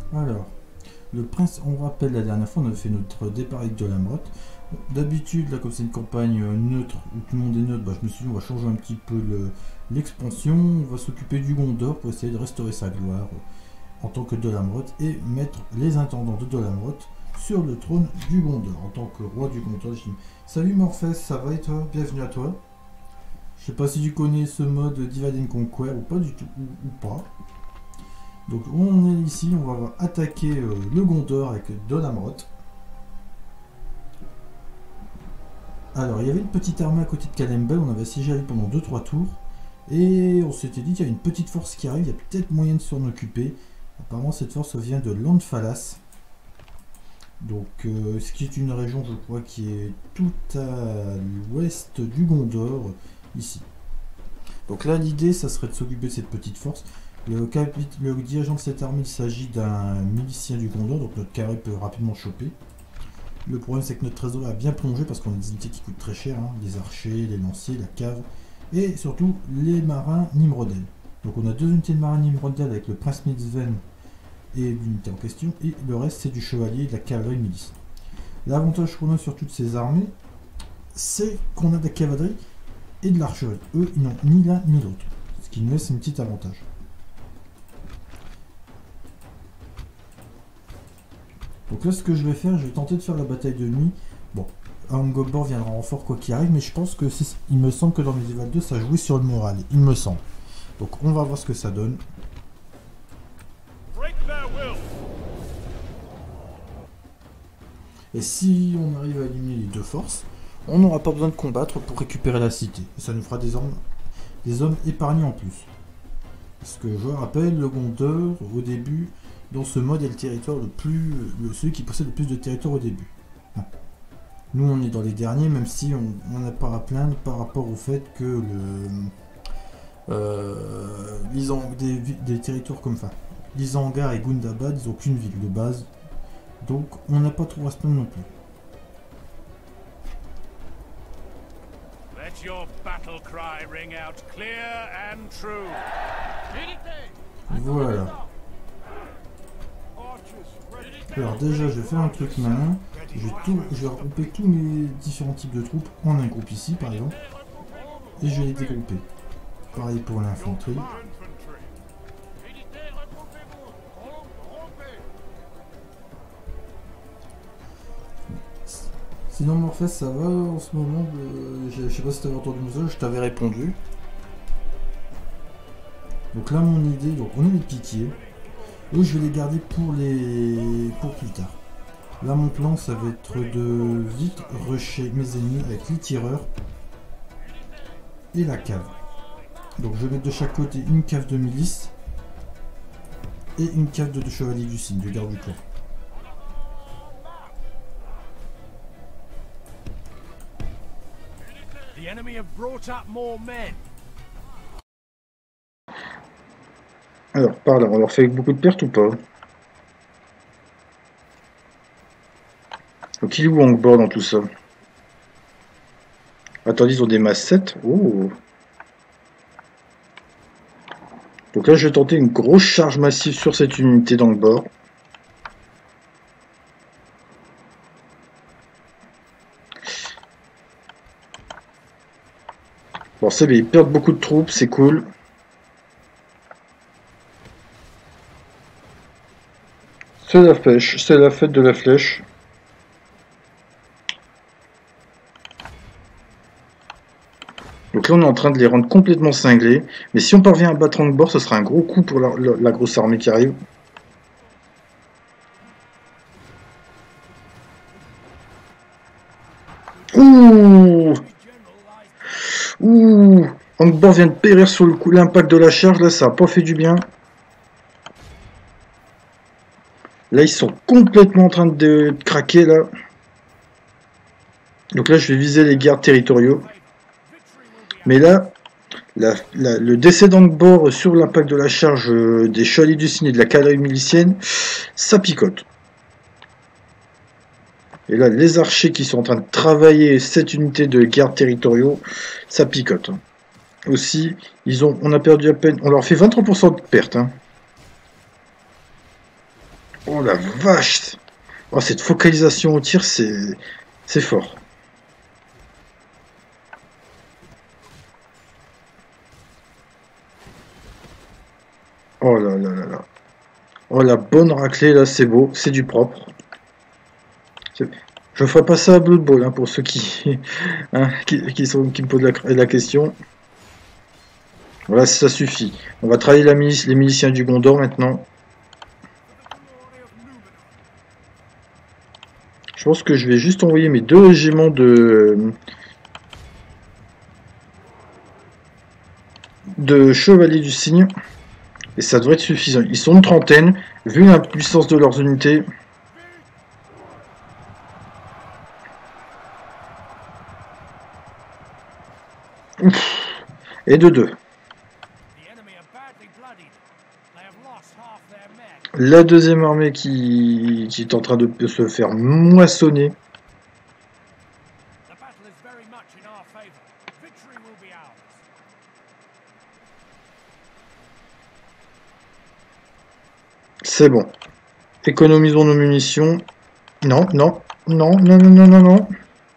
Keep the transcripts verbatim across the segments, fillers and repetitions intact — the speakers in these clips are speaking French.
Alors, le prince, on rappelle la dernière fois, on a fait notre départ avec de la motte. D'habitude, là, comme c'est une campagne neutre, où tout le monde est neutre, bah, je me suis dit, on va changer un petit peu l'expansion. On va s'occuper du Gondor pour essayer de restaurer sa gloire euh, en tant que Dolamotte et mettre les intendants de Dolamotte sur le trône du Gondor en tant que roi du Gondor. Je dis, salut Morphès, ça va et toi? Bienvenue à toi. Je sais pas si tu connais ce mode Divide and Conquer ou pas du tout, ou, ou pas. Donc on est ici, on va attaquer euh, le Gondor avec Dolamotte. Alors, il y avait une petite armée à côté de Calembel, on avait assiégé elle pendant deux trois tours. Et on s'était dit qu'il y a une petite force qui arrive, il y a peut-être moyen de s'en occuper. Apparemment, cette force vient de Landfalas. Donc, euh, ce qui est une région, je crois, qui est tout à l'ouest du Gondor, ici. Donc là, l'idée, ça serait de s'occuper de cette petite force. Le, capit le dirigeant de cette armée, il s'agit d'un milicien du Gondor, donc notre carré peut rapidement choper. Le problème, c'est que notre trésor a bien plongé parce qu'on a des unités qui coûtent très cher, hein, les archers, les lanciers, la cave, et surtout les marins Nimrodel. Donc on a deux unités de marins Nimrodel avec le prince Mitzven et l'unité en question, et le reste c'est du chevalier et de la cavalerie milice. L'avantage qu'on a sur toutes ces armées, c'est qu'on a de la cavalerie et de l'archerie. Eux, ils n'ont ni l'un ni l'autre, ce qui nous laisse un petit avantage. Donc là, ce que je vais faire, je vais tenter de faire la bataille de nuit. Bon, Angobor viendra en renfort quoi qu'il arrive, mais je pense que il me semble que dans Medieval deux, ça jouait sur le moral, il me semble. Donc on va voir ce que ça donne. Et si on arrive à éliminer les deux forces, on n'aura pas besoin de combattre pour récupérer la cité. Et ça nous fera des hommes, des hommes épargnés en plus. Parce que je rappelle, le Gondor, au début, dans ce mode, est le territoire le plus... Le, celui qui possède le plus de territoire au début. Bon. Nous, on est dans les derniers, même si on n'a pas à plaindre par rapport au fait que le... Euh, des, des territoires comme ça. Isengard et Gundabad, ils n'ont qu'une ville de base. Donc, on n'a pas trop à se plaindre non plus. Let your battle cry ring out clear and true. Voilà. Alors déjà, je vais faire un truc malin. Je vais, tout, je vais regrouper tous mes différents types de troupes en un groupe ici, par exemple. Et je vais les dégrouper. Pareil pour l'infanterie. Sinon, Morphès, ça va en ce moment euh, je, je sais pas si tu avais entendu mon message, je t'avais répondu. Donc là, mon idée, donc on a les piquiers. Eux, je vais les garder pour les pour plus tard. Là, mon plan, ça va être de vite rusher mes ennemis avec les tireurs et la cave. Donc, je vais mettre de chaque côté une cave de milice et une cave de, de chevalier du cygne, de garde du corps. The enemy have brought up more men. Alors, par là, on leur fait beaucoup de pertes ou pas? Donc, il est où Angobor dans tout ça? Attendez, ils ont des masses sept. Oh! Donc là, je vais tenter une grosse charge massive sur cette unité d'Angobor. Bon, c'est bien, ils perdent beaucoup de troupes, c'est cool. C'est la flèche, c'est la fête de la flèche. Donc là, on est en train de les rendre complètement cinglés. Mais si on parvient à battre Angobor, ce sera un gros coup pour la, la, la grosse armée qui arrive. Ouh! Ouh! Angobor vient de périr sous le coup, l'impact de la charge. Là, ça n'a pas fait du bien. Là, ils sont complètement en train de, de craquer, là. Donc là, je vais viser les gardes territoriaux. Mais là, la, la, le décès d'Angobor sur l'impact de la charge des chevaliers du cygne et de la cavalerie milicienne, ça picote. Et là, les archers qui sont en train de travailler cette unité de gardes territoriaux, ça picote. Aussi, ils ont, on a perdu à peine, on leur fait vingt-trois pour cent de perte. Hein. Oh la vache! Oh, cette focalisation au tir, c'est c'est fort. Oh là là là là. Oh la bonne raclée là, c'est beau, c'est du propre. Je ferai pas ça à Blood Bowl hein, pour ceux qui, hein, qui, qui, sont, qui me posent la, la question. Voilà, ça suffit. On va travailler la milice, les miliciens du Gondor maintenant. Je pense que je vais juste envoyer mes deux régiments de de chevaliers du cygne. Et ça devrait être suffisant. Ils sont une trentaine. Vu la puissance de leurs unités. Ouf. Et de deux. La deuxième armée qui, qui est en train de se faire moissonner. C'est bon. Économisons nos munitions. Non, non, non, non, non, non, non, non.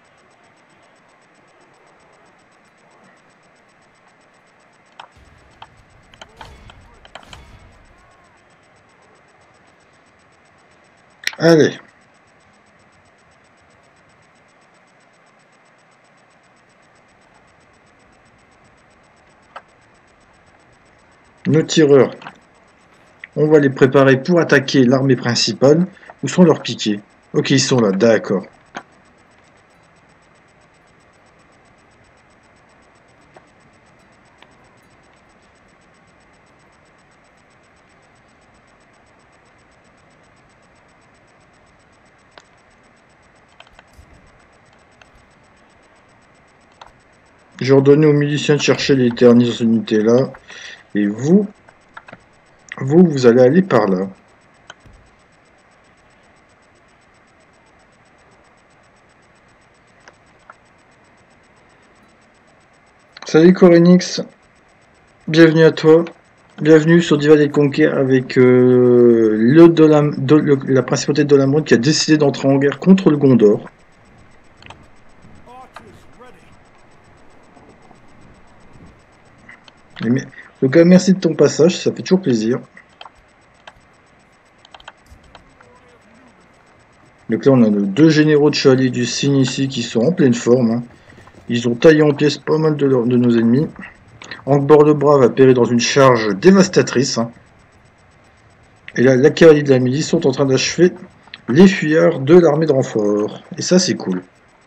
Allez. Nos tireurs. On va les préparer pour attaquer l'armée principale. Où sont leurs piquets? Ok, ils sont là, d'accord. Je ordonne aux miliciens de chercher les ternis dans cette unité là. Et vous, vous, vous allez aller par là. Salut Corenix, bienvenue à toi. Bienvenue sur Divide et Conquer avec euh, le Dolam, do, le, la principauté de Dolamrund qui a décidé d'entrer en guerre contre le Gondor. Mais, donc merci de ton passage, ça fait toujours plaisir. Donc là on a nos deux généraux de chevaliers du cygne ici qui sont en pleine forme. Hein. Ils ont taillé en pièces pas mal de, leur, de nos ennemis. Angbor le Brave a péri dans une charge dévastatrice. Hein. Et là, la cavalerie de la milice sont en train d'achever les fuyards de l'armée de renfort. Et ça, c'est cool.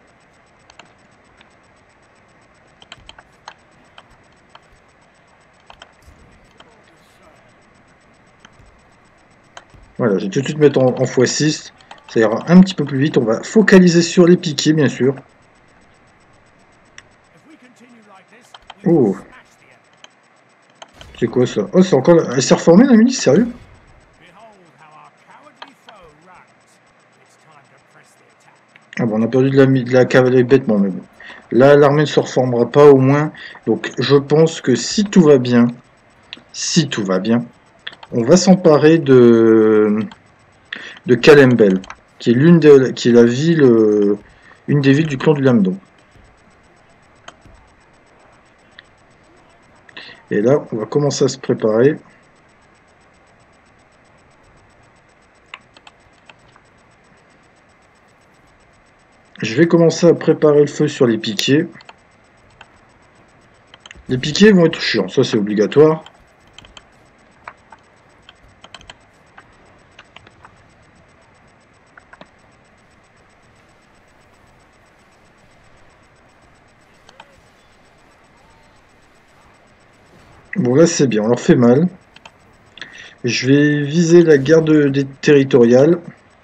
Voilà, je vais tout de suite mettre en, en fois six. Ça ira un petit peu plus vite. On va focaliser sur les piquets, bien sûr. Oh. C'est quoi ça? Oh, c'est encore... Elle s'est reformée, la milice, sérieux? Ah bon, on a perdu de la, de la cavalerie bêtement, mais bon. Là, l'armée ne se reformera pas au moins. Donc, je pense que si tout va bien, si tout va bien, on va s'emparer de de Calembel, qui est l'une de, qui est la ville, euh, une des villes du clan du Lamdon. Et là, on va commencer à se préparer. Je vais commencer à préparer le feu sur les piquets. Les piquets vont être chiants, ça c'est obligatoire. Bon là c'est bien, on leur fait mal. Je vais viser la garde des territoriales.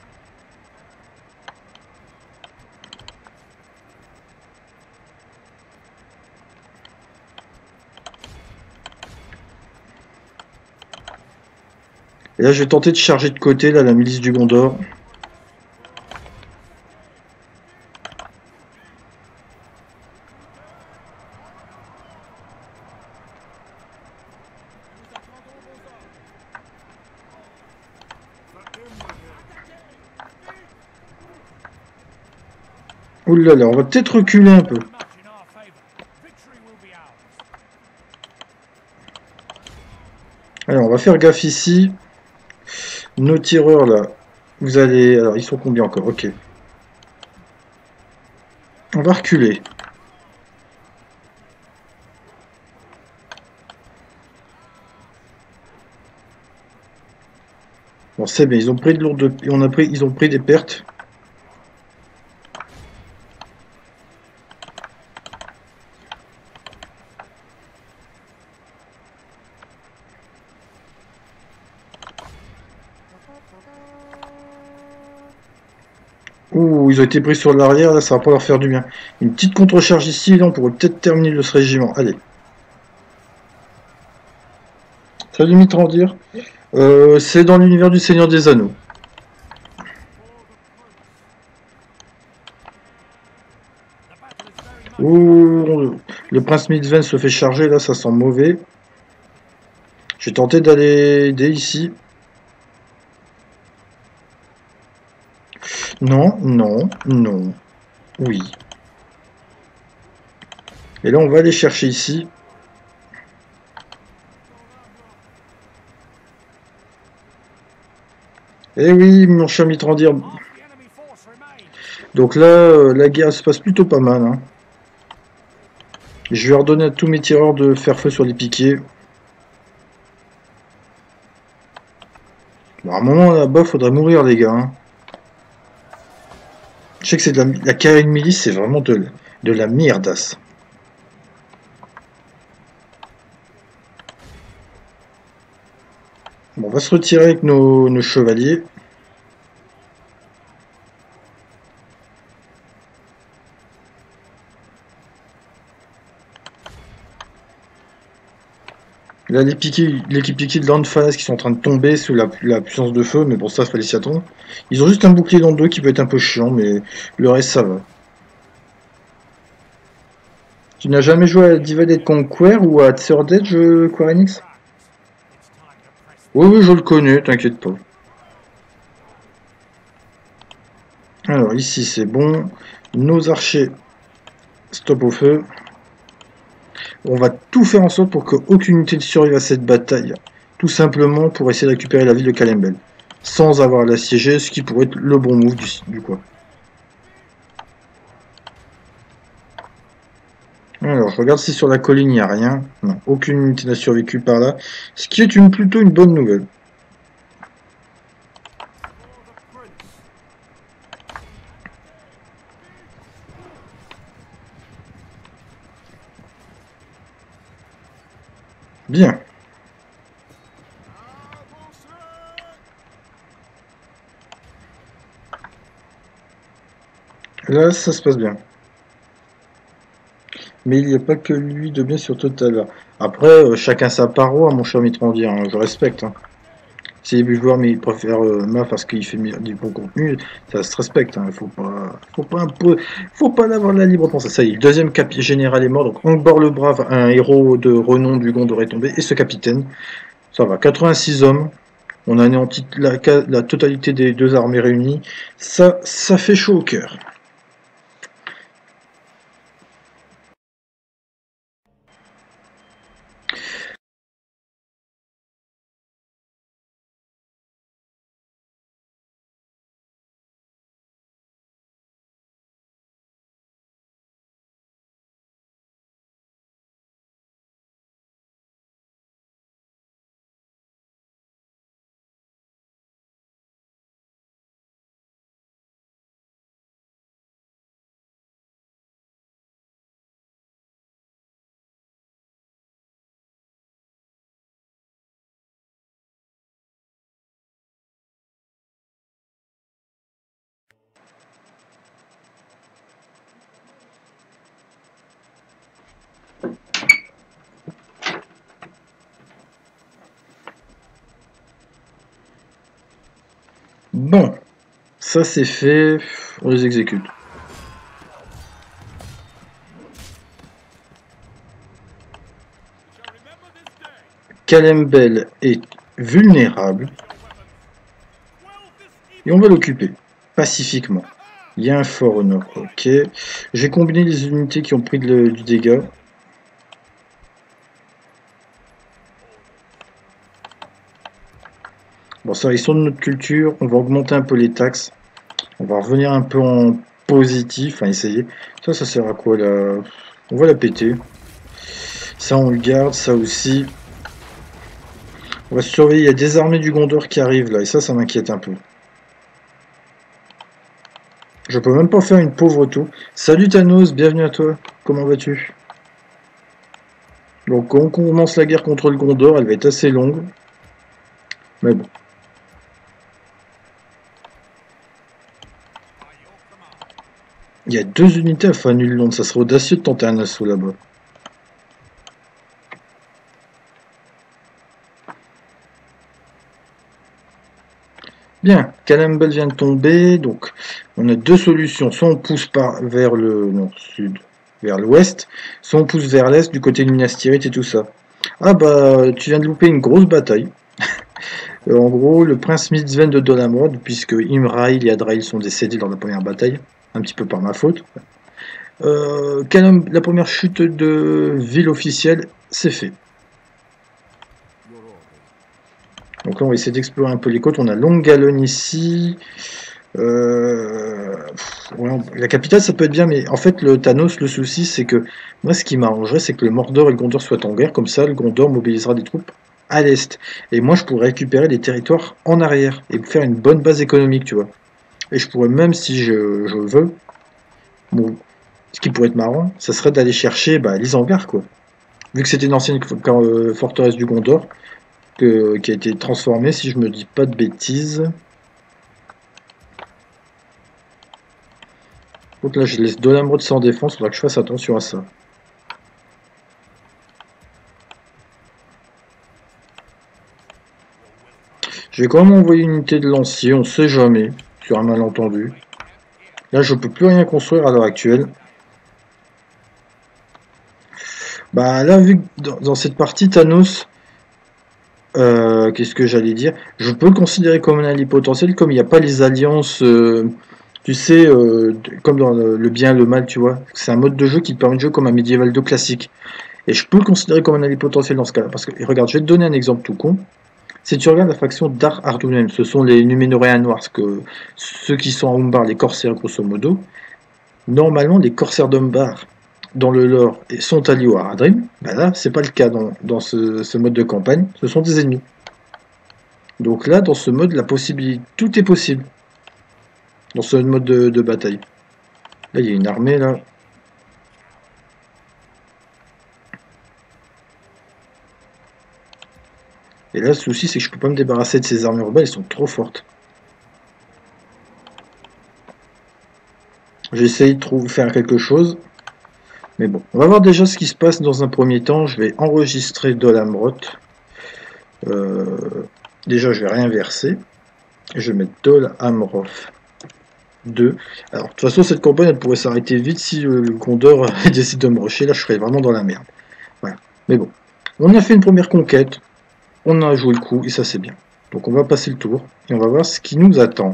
Et là je vais tenter de charger de côté là, la milice du Gondor. Ouh là là, on va peut-être reculer un peu. much in our favor. Victory will be ours. Alors, on va faire gaffe ici. Nos tireurs, là, vous allez... Alors, ils sont combien encore? Ok. On va reculer. Bon, c'est bien, ils ont pris de lourdes... On a pris... Ils ont pris des pertes. Ouh, ils ont été pris sur l'arrière, là ça va pas leur faire du bien. Une petite contre-charge ici, là on pourrait peut-être terminer le ce régiment. Allez. Salut Mitrandir. Euh, c'est dans l'univers du Seigneur des Anneaux. Ouh, le prince Midven se fait charger, là ça sent mauvais. J'ai tenté d'aller aider ici. Non, non, non. Oui. Et là, on va aller chercher ici. Eh oui, mon cher Mitrandir. Donc là, euh, la guerre se passe plutôt pas mal. Hein. Je vais ordonner à tous mes tireurs de faire feu sur les piquets. Bon, à un moment là-bas, faudrait mourir, les gars. Hein. Je sais que c'est de la, la carrière milice, c'est vraiment de, de la mierdasse. Bon, on va se retirer avec nos, nos chevaliers. Là, les piquets, l'équipe piquée de l'Anfas qui sont en train de tomber sous la, la puissance de feu, mais bon, ça, fallait s'y attendre. Ils ont juste un bouclier dans le dos qui peut être un peu chiant, mais le reste, ça va. Tu n'as jamais joué à Divided Conquer ou à Third Edge, Square Enix? Oui, oui, je le connais, t'inquiète pas. Alors, ici, c'est bon. Nos archers, stop au feu. On va tout faire en sorte pour qu'aucune unité ne survive à cette bataille. Tout simplement pour essayer de récupérer la ville de Calembel. Sans avoir à l'assiéger, ce qui pourrait être le bon move du, du coin. Alors, je regarde si sur la colline il n'y a rien. Non, aucune unité n'a survécu par là. Ce qui est une, plutôt une bonne nouvelle. Bien. Là, ça se passe bien. Mais il n'y a pas que lui de bien sur Total. Après, euh, chacun sa paroi, mon cher Mitrandir, hein, je respecte. Hein. Si les joueurs mais il préfère euh, Maf parce qu'il fait du bon contenu, ça se respecte. Il hein. faut pas, faut pas, impo... faut pas avoir la libre pensée. Ça y est, le deuxième cap général est mort. Donc Angbor le Brave, un héros de renom du Gondor est tombé, et ce capitaine. Ça va, quatre-vingt-six hommes. On a anéanti la, la totalité des deux armées réunies. Ça, ça fait chaud au cœur. Bon, ça c'est fait, on les exécute. Calembel est vulnérable et on va l'occuper pacifiquement. Il y a un fort au nord. Ok. J'ai combiné les unités qui ont pris de, du dégât. Bon, ça, ils sont de notre culture. On va augmenter un peu les taxes. On va revenir un peu en positif. Enfin, essayer. Ça, ça sert à quoi là? On va la péter. Ça, on le garde. Ça aussi. On va surveiller. Il y a des armées du Gondor qui arrivent là. Et ça, ça m'inquiète un peu. Je peux même pas faire une pauvre tour. Salut Thanos, bienvenue à toi. Comment vas-tu? Donc, on commence la guerre contre le Gondor. Elle va être assez longue. Mais bon. Il y a deux unités à Fanulland, ça serait audacieux de tenter un assaut là-bas. Bien, Calambel vient de tomber, donc on a deux solutions. Soit on pousse par vers le non, sud, vers l'ouest, soit on pousse vers l'est du côté de Minas Tirith et tout ça. Ah bah, tu viens de louper une grosse bataille. euh, en gros, le prince Mizven de Dol Amroth, puisque Imrail et Adrail sont décédés dans la première bataille, un petit peu par ma faute. Euh, la première chute de ville officielle, c'est fait. Donc là, on va essayer d'explorer un peu les côtes. On a Longalone ici. Euh... Ouais, on... La capitale, ça peut être bien, mais en fait, le Thanos, le souci, c'est que moi, ce qui m'arrangerait, c'est que le Mordor et le Gondor soient en guerre. Comme ça, le Gondor mobilisera des troupes à l'est. Et moi, je pourrais récupérer des territoires en arrière et faire une bonne base économique, tu vois. Et je pourrais même, si je, je veux, bon, ce qui pourrait être marrant, ça serait d'aller chercher bah, l'Isengard, quoi. Vu que c'était une ancienne euh, forteresse du Gondor, que, qui a été transformée, si je me dis pas de bêtises. Donc là, je laisse Dol Amroth sans défense, il faudra que je fasse attention à ça. Je vais quand même envoyer une unité de lancier, on sait jamais, sur un malentendu. Là, je peux plus rien construire à l'heure actuelle. Bah là, vu que dans, dans cette partie, Thanos, euh, qu'est-ce que j'allais dire? Je peux le considérer comme un allié potentiel, comme il n'y a pas les alliances, euh, tu sais, euh, comme dans le, le bien et le mal, tu vois. C'est un mode de jeu qui te permet de jouer comme un Medieval deux classique. Et je peux le considérer comme un allié potentiel dans ce cas-là. Parce que, regarde, je vais te donner un exemple tout con. Si tu regardes la faction Dar Ardunem, ce sont les Numénoréens noirs, que, ceux qui sont à Umbar, les corsaires grosso modo. Normalement, les corsaires d'Umbar, dans le lore, sont alliés au Haradrim. Ben là, c'est pas le cas dans, dans ce, ce mode de campagne. Ce sont des ennemis. Donc là, dans ce mode, la possibilité, tout est possible. Dans ce mode de, de bataille. Là, il y a une armée, là. Et là, le souci, c'est que je peux pas me débarrasser de ces armées rebelles, elles sont trop fortes. J'essaye de trouver, faire quelque chose. Mais bon, on va voir déjà ce qui se passe dans un premier temps. Je vais enregistrer Dol Amroth. Euh, déjà, je vais réinverser. Je vais mettre Dol Amroth deux. Alors, de toute façon, cette campagne, elle pourrait s'arrêter vite si le, le Gondor décide de me rusher. Là, je serais vraiment dans la merde. Voilà. Mais bon, on a fait une première conquête. On a joué le coup et ça, c'est bien. Donc, on va passer le tour et on va voir ce qui nous attend.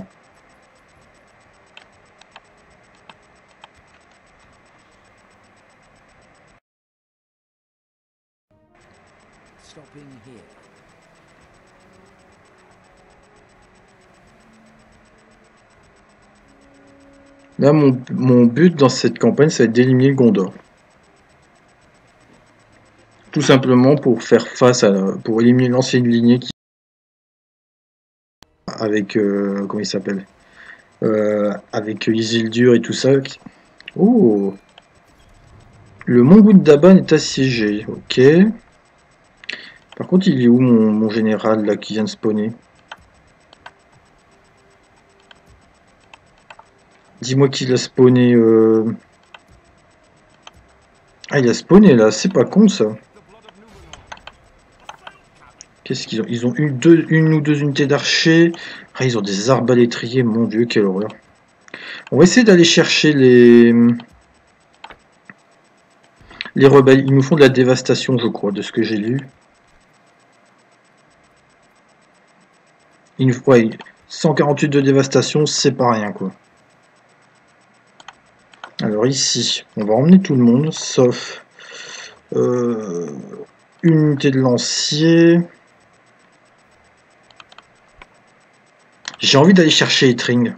Là, mon, mon but dans cette campagne, ça va être d'éliminer le Gondor. Tout simplement pour faire face à... pour éliminer l'ancienne lignée qui... avec... Euh, comment il s'appelle euh, avec Isildur et tout ça. Oh, le Mont Gundabad est assiégé. Ok. Par contre, il est où mon, mon général là qui vient de spawner? Dis-moi qu'il a spawné. Euh... Ah, il a spawné là. C'est pas con ça. Qu'est-ce qu'ils ont? Ils ont une, deux, une ou deux unités d'archers. Ah, ils ont des arbalétriers. Mon dieu, quelle horreur. On va essayer d'aller chercher les... les rebelles. Ils nous font de la dévastation, je crois, de ce que j'ai lu. Une... Ouais, cent quarante-huit de dévastation, c'est pas rien, quoi. Alors ici, on va emmener tout le monde, sauf euh, une unité de lancier. J'ai envie d'aller chercher Ettring.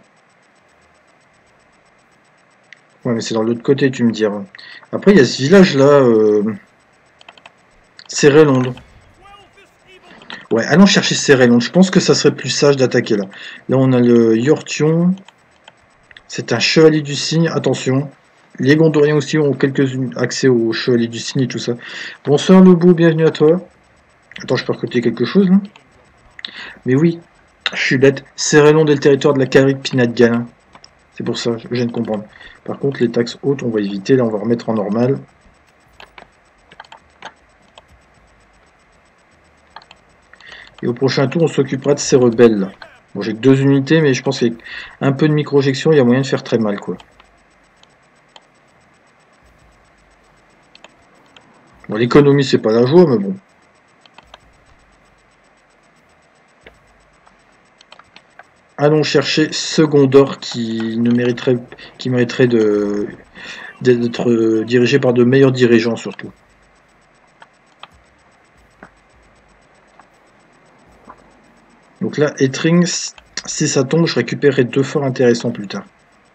Ouais, mais c'est dans l'autre côté, tu me diras. Après, il y a ce village-là, euh... Cérélonde. Ouais, allons chercher Cérélonde. Je pense que ça serait plus sage d'attaquer là. Là, on a le Yortion. C'est un chevalier du cygne. Attention. Les Gondoriens aussi ont quelques accès au chevalier du cygne et tout ça. Bonsoir, Lobo. Bienvenue à toi. Attends, je peux recruter quelque chose là. Mais oui, je suis bête. Cérélonde est le territoire de la cavalerie de Pinat Galin. C'est pour ça, je viens de comprendre. Par contre, les taxes hautes, on va éviter. Là, on va remettre en normal. Et au prochain tour, on s'occupera de ces rebelles là. Bon, j'ai que deux unités, mais je pense qu'avec un peu de micro-éjection, il y a moyen de faire très mal, quoi. Bon, l'économie, c'est pas la joie, mais bon. Allons chercher ce Gondor qui ne mériterait, qui mériterait de d'être dirigé par de meilleurs dirigeants, surtout. Donc là, Ettring, si ça tombe, je récupérerai deux forts intéressants plus tard.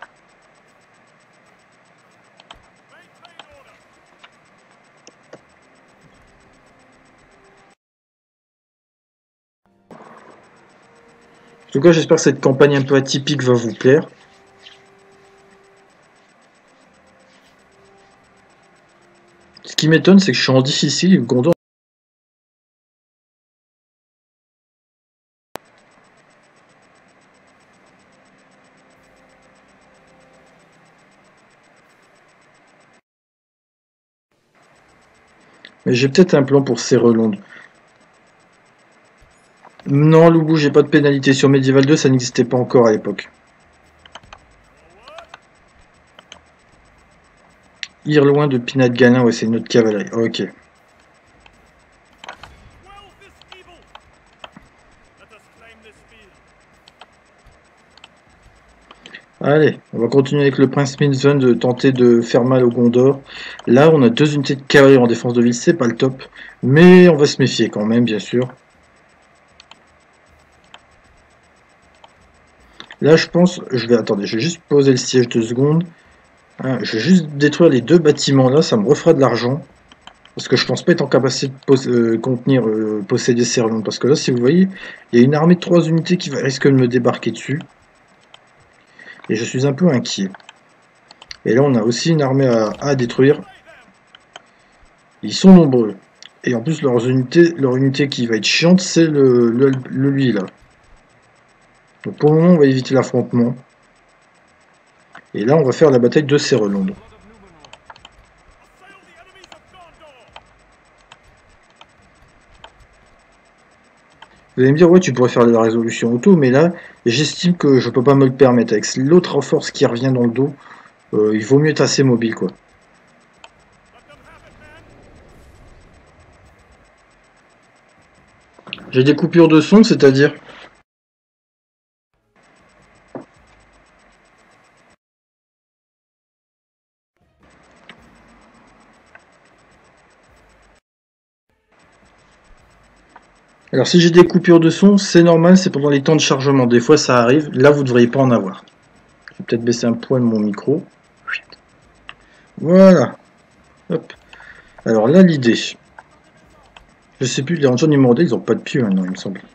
En tout cas, j'espère que cette campagne un peu atypique va vous plaire. Ce qui m'étonne, c'est que je suis en difficile et Gondor. Mais j'ai peut-être un plan pour Cérélonde. Non, Loubou, j'ai pas de pénalité. Sur Medieval deux, ça n'existait pas encore à l'époque. Ir loin de Pinat Galin, ouais, c'est notre cavalerie. Ok. Allez, on va continuer avec le prince Minzven de tenter de faire mal au Gondor. Là, on a deux unités de cavalerie en défense de ville, c'est pas le top. Mais on va se méfier quand même, bien sûr. Là, je pense, je vais, attendez, je vais juste poser le siège deux secondes. Hein, je vais juste détruire les deux bâtiments là, ça me refera de l'argent. Parce que je pense pas être en capacité de euh, contenir, euh, posséder Cérélonde. Parce que là, si vous voyez, il y a une armée de trois unités qui va, risque de me débarquer dessus. Et je suis un peu inquiet. Et là, on a aussi une armée à, à détruire. Ils sont nombreux. Et en plus, leurs unités, leur unité qui va être chiante, c'est le, le, le lui là. Donc pour le moment, on va éviter l'affrontement. Et là, on va faire la bataille de Cérélonde. Vous allez me dire, ouais, tu pourrais faire de la résolution auto, mais là, j'estime que je peux pas me le permettre. Avec l'autre force qui revient dans le dos, euh, il vaut mieux être assez mobile, quoi. J'ai des coupures de son, c'est-à-dire... Alors si j'ai des coupures de son, c'est normal, c'est pendant les temps de chargement. Des fois ça arrive, là vous ne devriez pas en avoir. Je vais peut-être baisser un poil mon micro. Voilà. Hop. Alors là l'idée. Je sais plus, les rangers numéro deux, ils ont pas de pieux maintenant, il me semble.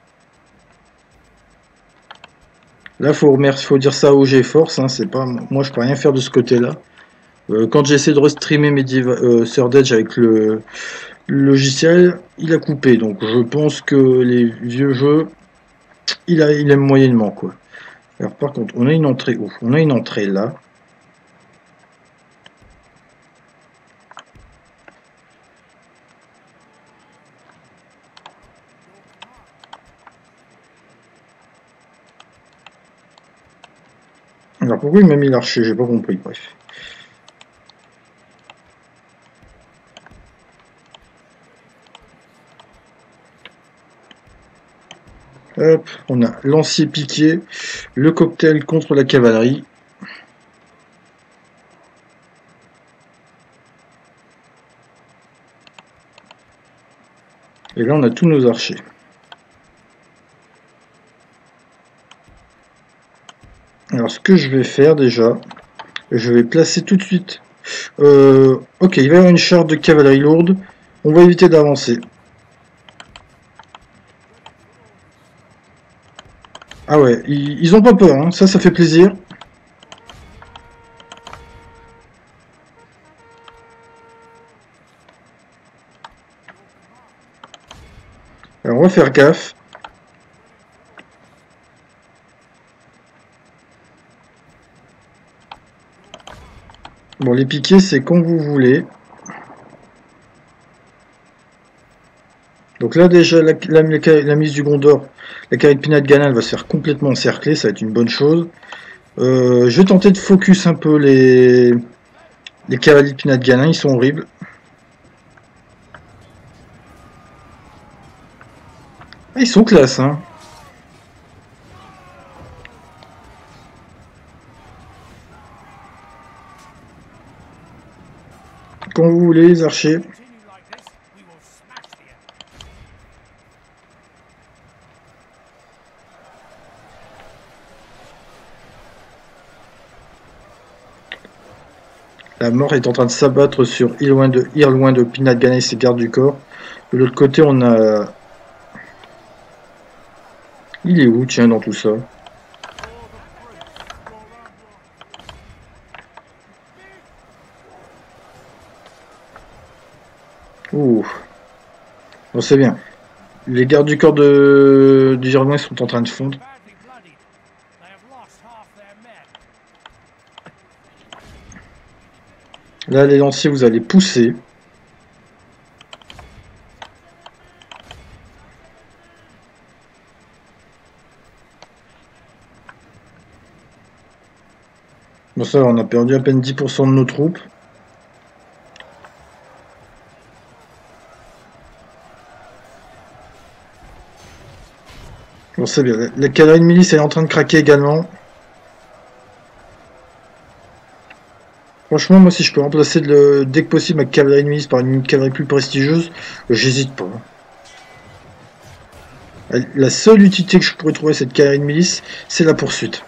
Là faut, faut dire ça au GeForce, hein, c'est pas. Moi je peux rien faire de ce côté-là. Euh, quand j'essaie de restreamer mes euh, Third Edge avec le Le logiciel, il a coupé, donc je pense que les vieux jeux, il, a, il aime moyennement, quoi. Alors par contre, on a une entrée où on a une entrée là. Alors pourquoi il m'a mis l'archer? J'ai pas compris, bref. Hop, on a lancier piqué, le cocktail contre la cavalerie. Et là, on a tous nos archers. Alors, ce que je vais faire déjà, je vais placer tout de suite... Euh, ok, il va y avoir une charge de cavalerie lourde. On va éviter d'avancer. Ah ouais, ils, ils ont pas peur, hein. Ça, ça fait plaisir. Alors, on va faire gaffe. Bon, les piquets, c'est quand vous voulez. Donc là, déjà, la, la, la, la mise du Gondor, la carrière de Ganin, elle va se faire complètement encercler. Ça va être une bonne chose. Euh, je vais tenter de focus un peu les, les cavaliers de Pinat Ganin. Ils sont horribles. Ah, ils sont classe, hein. Quand vous voulez, les archers. La mort est en train de s'abattre sur Irloin de, Irloin de Pinat Ganin et ses gardes du corps. De l'autre côté, on a... Il est où, tiens, dans tout ça? Ouh. Bon, c'est bien. Les gardes du corps de, du Irloin sont en train de fondre. Là, les lanciers, vous allez pousser. Bon, ça, on a perdu à peine dix pour cent de nos troupes. Bon, c'est bien. La, la cavalerie de milice est en train de craquer également. Franchement, moi, si je peux remplacer le, dès que possible ma cavalerie de milice par une cavalerie plus prestigieuse, j'hésite pas. La seule utilité que je pourrais trouver à cette cavalerie de milice, c'est la poursuite.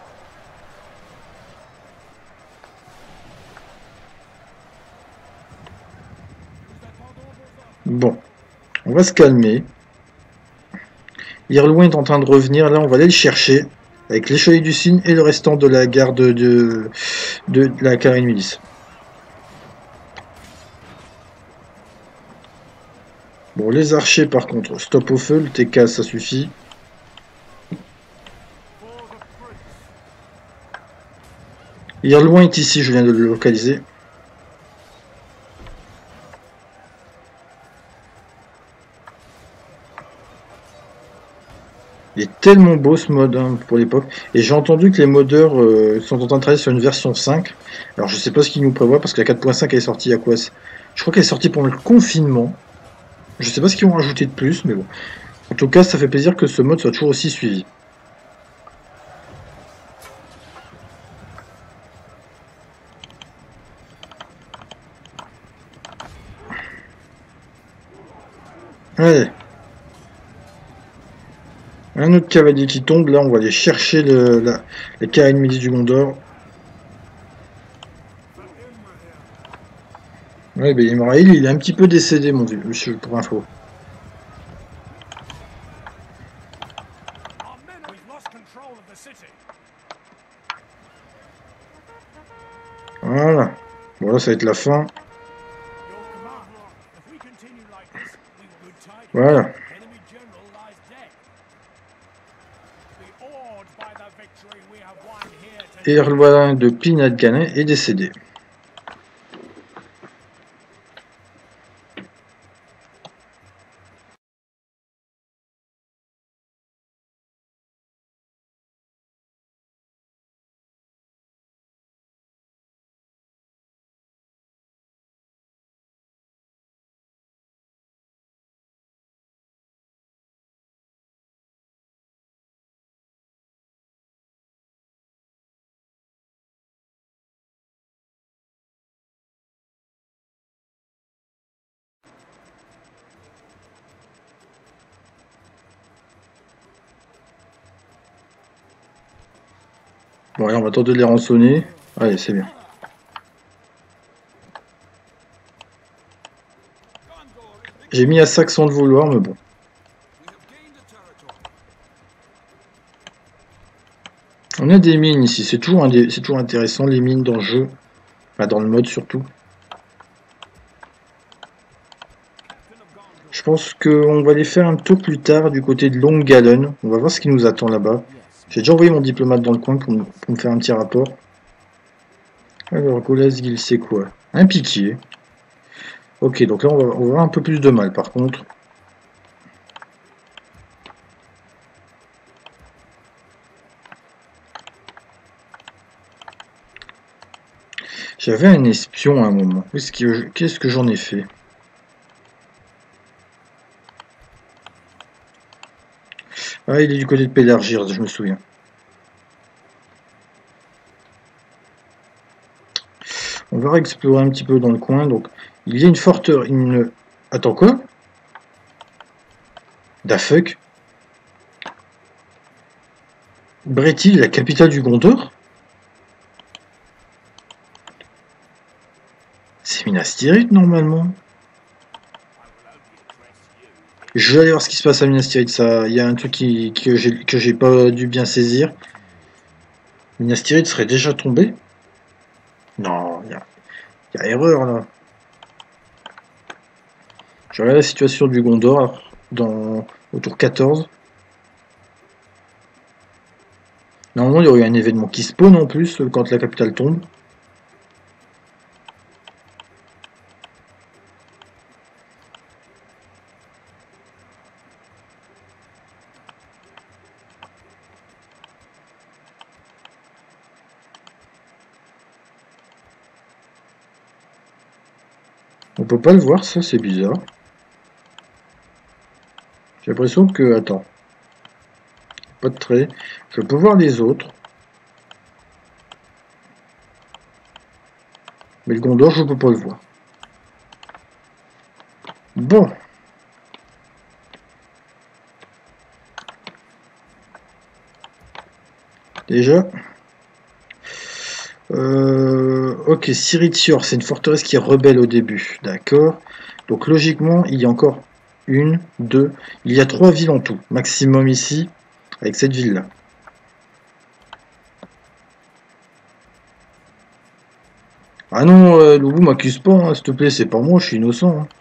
Bon, on va se calmer. Irloin est en train de revenir. Là, on va aller le chercher avec les chevaliers du cygne et le restant de la garde de, de, de la cavalerie de milice. Bon, les archers, par contre, stop au feu. Le T K, ça suffit. Irloin est ici, je viens de le localiser. Il est tellement beau ce mode hein, pour l'époque. Et j'ai entendu que les modeurs euh, sont en train de travailler sur une version cinq. Alors je sais pas ce qu'ils nous prévoient parce que la quatre point cinq elle est sortie à quoi? Je crois qu'elle est sortie pendant le confinement. Je sais pas ce qu'ils vont rajouter de plus, mais bon. En tout cas, ça fait plaisir que ce mode soit toujours aussi suivi. Allez. Un autre cavalier qui tombe. Là, on va aller chercher le, la, les cavaliers milices du Gondor. Ouais, ben Imraïl, il est un petit peu décédé, mon vieux, monsieur, pour info. Voilà. Bon, là, ça va être la fin. Voilà. Irloin de Pinat Ganin est décédé. Bon, allez, on va tenter de les rançonner. Allez, c'est bien. J'ai mis à sac sans le vouloir, mais bon. On a des mines ici, c'est toujours, c'est toujours intéressant les mines dans le jeu. Enfin, dans le mode surtout. Je pense qu'on va aller faire un tour plus tard du côté de Long Gallon. On va voir ce qui nous attend là-bas. J'ai déjà envoyé mon diplomate dans le coin pour me, pour me faire un petit rapport. Alors, Golasgil, c'est quoi? Un piquier. Ok, donc là, on va, on va avoir un peu plus de mal par contre. J'avais un espion à un moment. Qu'est-ce que, qu'est-ce que j'en ai fait? Ah, il est du côté de Pélargir, je me souviens. On va explorer un petit peu dans le coin. Donc, il y a une forteresse. Une... Attends, quoi? Da fuck? Bretil, la capitale du Gondor? C'est Minas Tirith normalement. Je vais aller voir ce qui se passe à Minas Tirith. Ça, il y a un truc qui, que j'ai que j'ai pas dû bien saisir. Minas Tirith serait déjà tombé? Non, il y a, y a erreur là. Je regarde la situation du Gondor dans au tour quatorze. Normalement, il y aurait eu un événement qui spawn en plus quand la capitale tombe. On peut pas le voir, ça c'est bizarre. J'ai l'impression que... Attends. Pas de trait. Je peux voir les autres. Mais le Gondor, je peux pas le voir. Bon. Déjà. Euh, ok, Siritior, c'est une forteresse qui est rebelle au début. D'accord. Donc logiquement, il y a encore une, deux. Il y a trois villes en tout. Maximum ici, avec cette ville-là. Ah non, euh, Loubou m'accuse pas, hein, s'il te plaît, c'est pas moi, je suis innocent. Hein.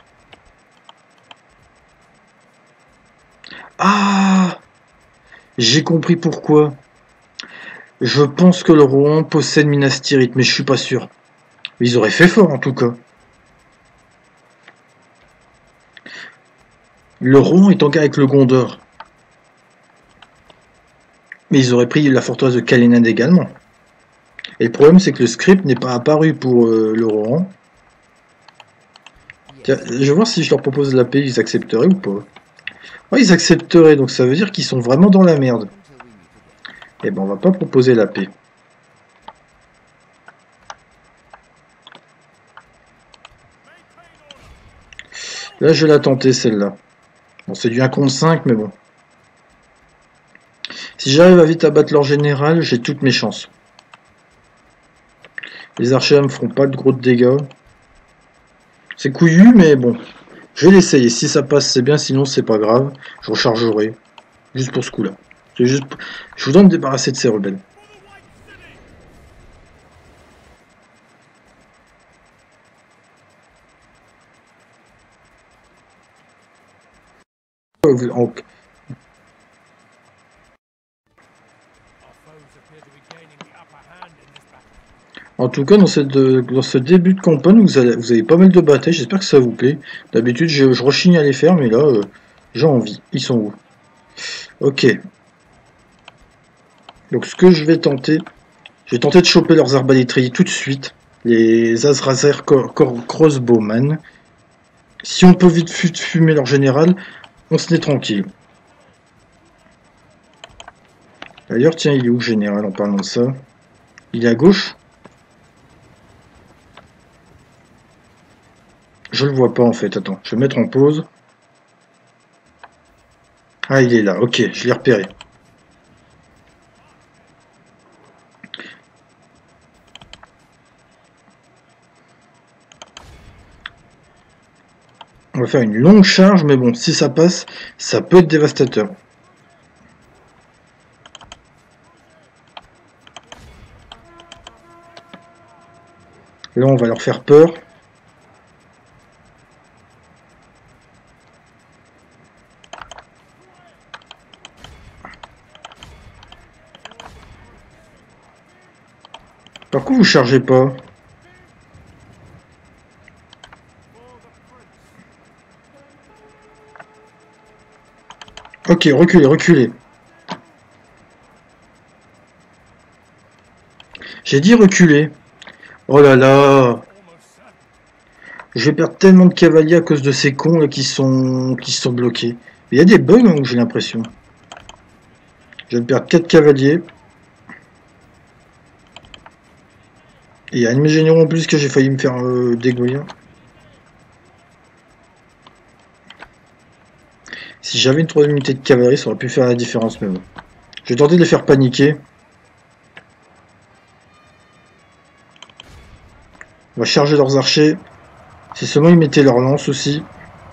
Ah, j'ai compris pourquoi. Je pense que le Rohan possède Minas Tirith, mais je suis pas sûr. Ils auraient fait fort en tout cas. Le Rohan est en guerre avec le Gondor. Mais ils auraient pris la forteresse de Calenad également. Et le problème c'est que le script n'est pas apparu pour euh, le Rohan. Tiens, je vais voir si je leur propose la paix, ils accepteraient ou pas. Ouais, ils accepteraient, donc ça veut dire qu'ils sont vraiment dans la merde. Eh ben on va pas proposer la paix. Là je vais la tenter celle-là. Bon c'est du un contre cinq mais bon. Si j'arrive à vite abattre leur général, j'ai toutes mes chances. Les archers me feront pas de gros dégâts. C'est couillu mais bon. Je vais l'essayer. Si ça passe c'est bien, sinon c'est pas grave. Je rechargerai. Juste pour ce coup là. C'est juste... Je voudrais me débarrasser de ces rebelles. En tout cas, dans, cette, dans ce début de campagne, vous avez, vous avez pas mal de batailles. J'espère que ça vous plaît. D'habitude, je, je rechigne à les faire, mais là, euh, j'ai envie. Ils sont où? Ok. Donc, ce que je vais tenter, je vais tenter de choper leurs arbalétriers tout de suite. Les Azrazer Crossbowman. Si on peut vite fumer leur général, on se met tranquille. D'ailleurs, tiens, il est où le général en parlant de ça? Il est à gauche? Je le vois pas en fait, attends, je vais mettre en pause. Ah, il est là, ok, je l'ai repéré. va faire une longue charge, mais bon, si ça passe, ça peut être dévastateur. Là, on va leur faire peur. Par quoi vous chargez pas? Ok, reculez, reculez. J'ai dit reculer. Oh là là. Je vais perdre tellement de cavaliers à cause de ces cons là qui sont qui sont bloqués. Il y a des bugs hein, j'ai l'impression. Je vais perdre quatre cavaliers. Et il y a une de mes généraux en plus que j'ai failli me faire euh, dégouiller. Si j'avais une troisième unité de cavalerie, ça aurait pu faire la différence, mais bon. Je vais tenter de les faire paniquer. On va charger leurs archers. Si seulement ils mettaient leurs lances aussi.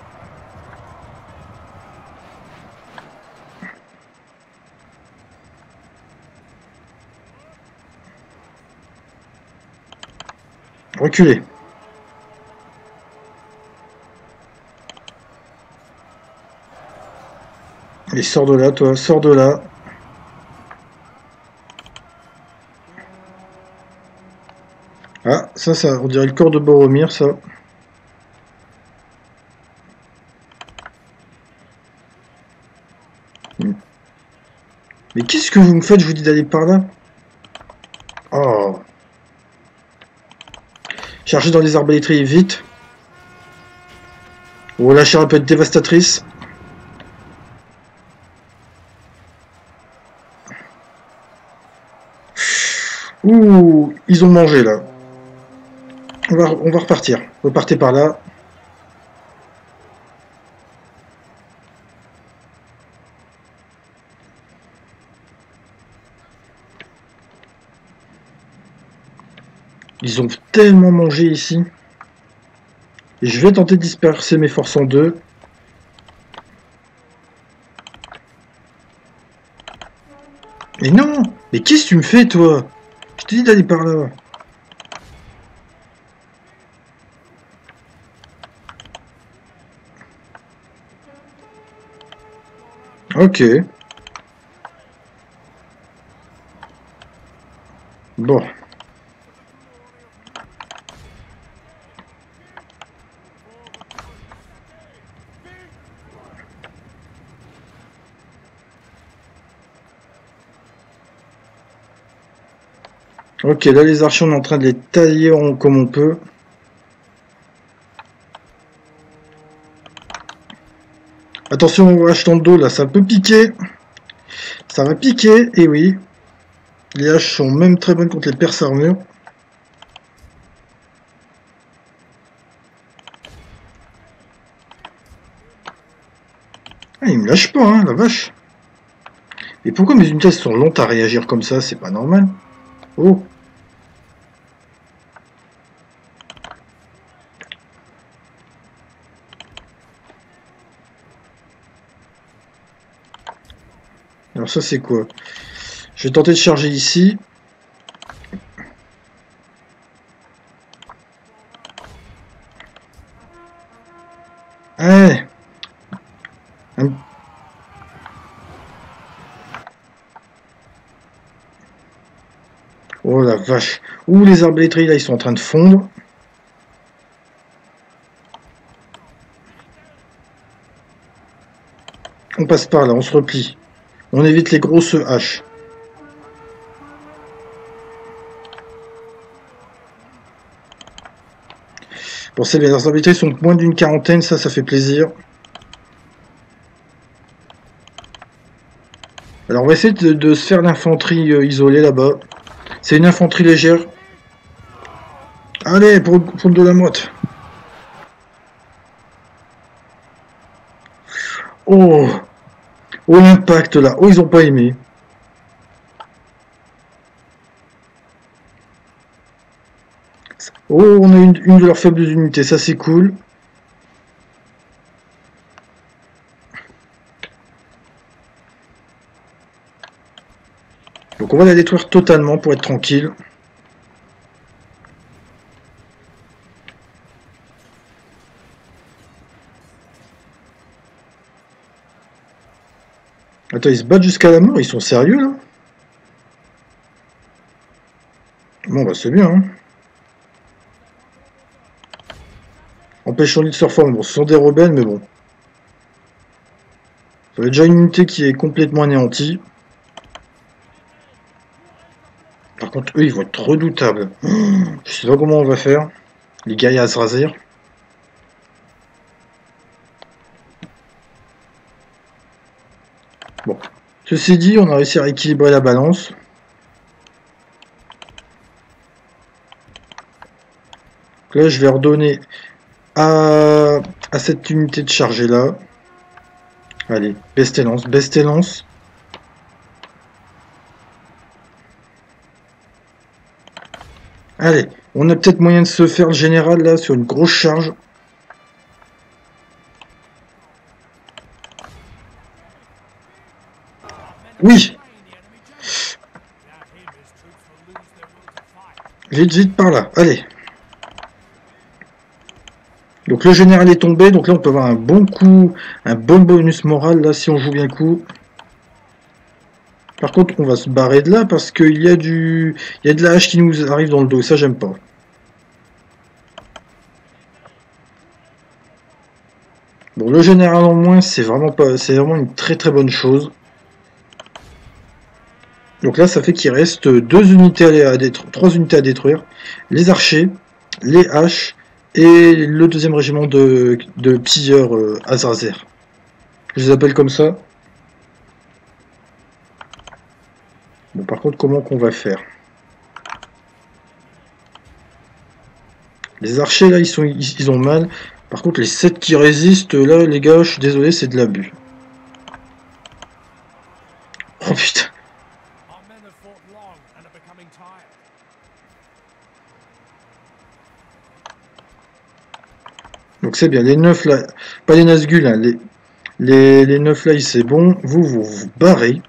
Reculez. Allez, sors de là, toi, sors de là. Ah, ça, ça, on dirait le corps de Boromir, ça. Mais qu'est-ce que vous me faites? Je vous dis d'aller par là. Oh. Chargez dans les arbalétriers, vite. Oh, la chair peut être dévastatrice. Ouh, ils ont mangé, là. On va, on va repartir. Repartez par là. Ils ont tellement mangé ici. Et je vais tenter de disperser mes forces en deux. Mais non! Mais qu'est-ce que tu me fais, toi? Je t'ai dit d'aller par là. Ok. Bon. Ok, là les archers, on est en train de les tailler en, comme on peut. Attention aux haches dans le dos, là, ça peut piquer. Ça va piquer, et oui. Les haches sont même très bonnes contre les perces armures. Ah, il me lâche pas, hein, la vache. Et pourquoi mes unités sont lentes à réagir comme ça? C'est pas normal. Oh. Alors ça c'est quoi? Je vais tenter de charger ici. Hey. Un... Oh la vache. Ouh, les arbalétriers là ils sont en train de fondre. On passe par là, on se replie. On évite les grosses haches. Bon, c'est bien, leurs arbalétriers sont moins d'une quarantaine, ça, ça fait plaisir. Alors, on va essayer de, de se faire l'infanterie euh, isolée là-bas. C'est une infanterie légère. Allez, pour, pour de la moite. Oh! Oh, l'impact là. Oh, ils ont pas aimé. Oh, on a une, une de leurs faibles unités. Ça, c'est cool. Donc on va la détruire totalement pour être tranquille. Attends, ils se battent jusqu'à la mort, ils sont sérieux là? Bon bah c'est bien, hein. Empêchons-les de se reformer. Bon, ce sont des rebelles, mais bon. Ça fait déjà une unité qui est complètement anéantie. Par contre, eux, ils vont être redoutables. Oh, je sais pas comment on va faire. Les guerriers à se raser. Bon. Ceci dit, on a réussi à rééquilibrer la balance. Donc là, je vais redonner à, à cette unité de chargée là. Allez, baisse tes lances, baisse tes lances. Allez, on a peut-être moyen de se faire le général là sur une grosse charge. Oui. Vite, vite par là, allez. Donc le général est tombé, donc là on peut avoir un bon coup, un bon bonus moral là si on joue bien le coup. Par contre on va se barrer de là parce qu'il y a du. Il y a de la hache qui nous arrive dans le dos, ça j'aime pas. Bon, le général en moins, c'est vraiment pas. C'est vraiment une très très bonne chose. Donc là ça fait qu'il reste deux unités à détruire, trois unités à détruire. Les archers, les haches et le deuxième régiment de, de pilleurs euh, Azazer. Je les appelle comme ça. Bon, par contre, comment qu'on va faire? Les archers, là, ils, sont, ils, ils ont mal. Par contre, les sept qui résistent, là, les gars, je suis désolé, c'est de l'abus. Oh putain. Donc c'est bien, les neuf là, pas les Nazgûl, hein, les, les, les neuf là, c'est bon. Vous, vous vous barrez.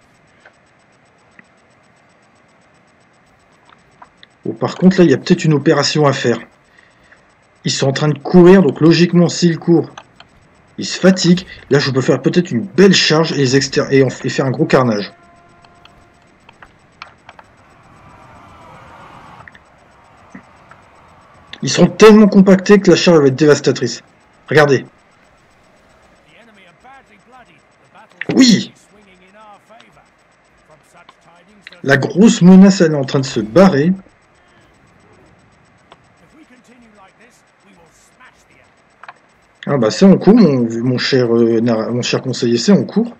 Bon, par contre, là, il y a peut-être une opération à faire. Ils sont en train de courir, donc logiquement, s'ils courent, ils se fatiguent. Là, je peux faire peut-être une belle charge et, les exter et, en, et faire un gros carnage. Ils seront tellement compactés que la charge va être dévastatrice. Regardez. Oui! La grosse menace, elle est en train de se barrer. Ah bah c'est en cours, mon, mon, cher, euh, mon cher conseiller, c'est en cours.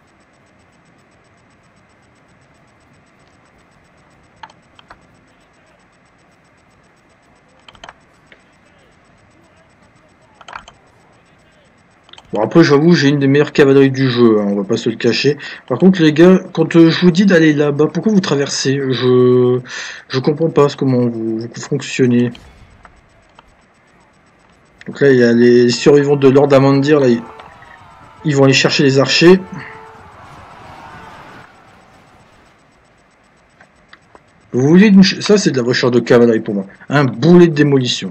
Bon après j'avoue j'ai une des meilleures cavaleries du jeu, hein, on va pas se le cacher. Par contre les gars, quand euh, je vous dis d'aller là-bas, pourquoi vous traversez? Je je comprends pas comment vous, vous fonctionnez. Donc là il y a les survivants de Lord Amandir, là ils, ils vont aller chercher les archers. Vous voulez une... Ça c'est de la recherche de cavalerie pour moi. Un boulet de démolition.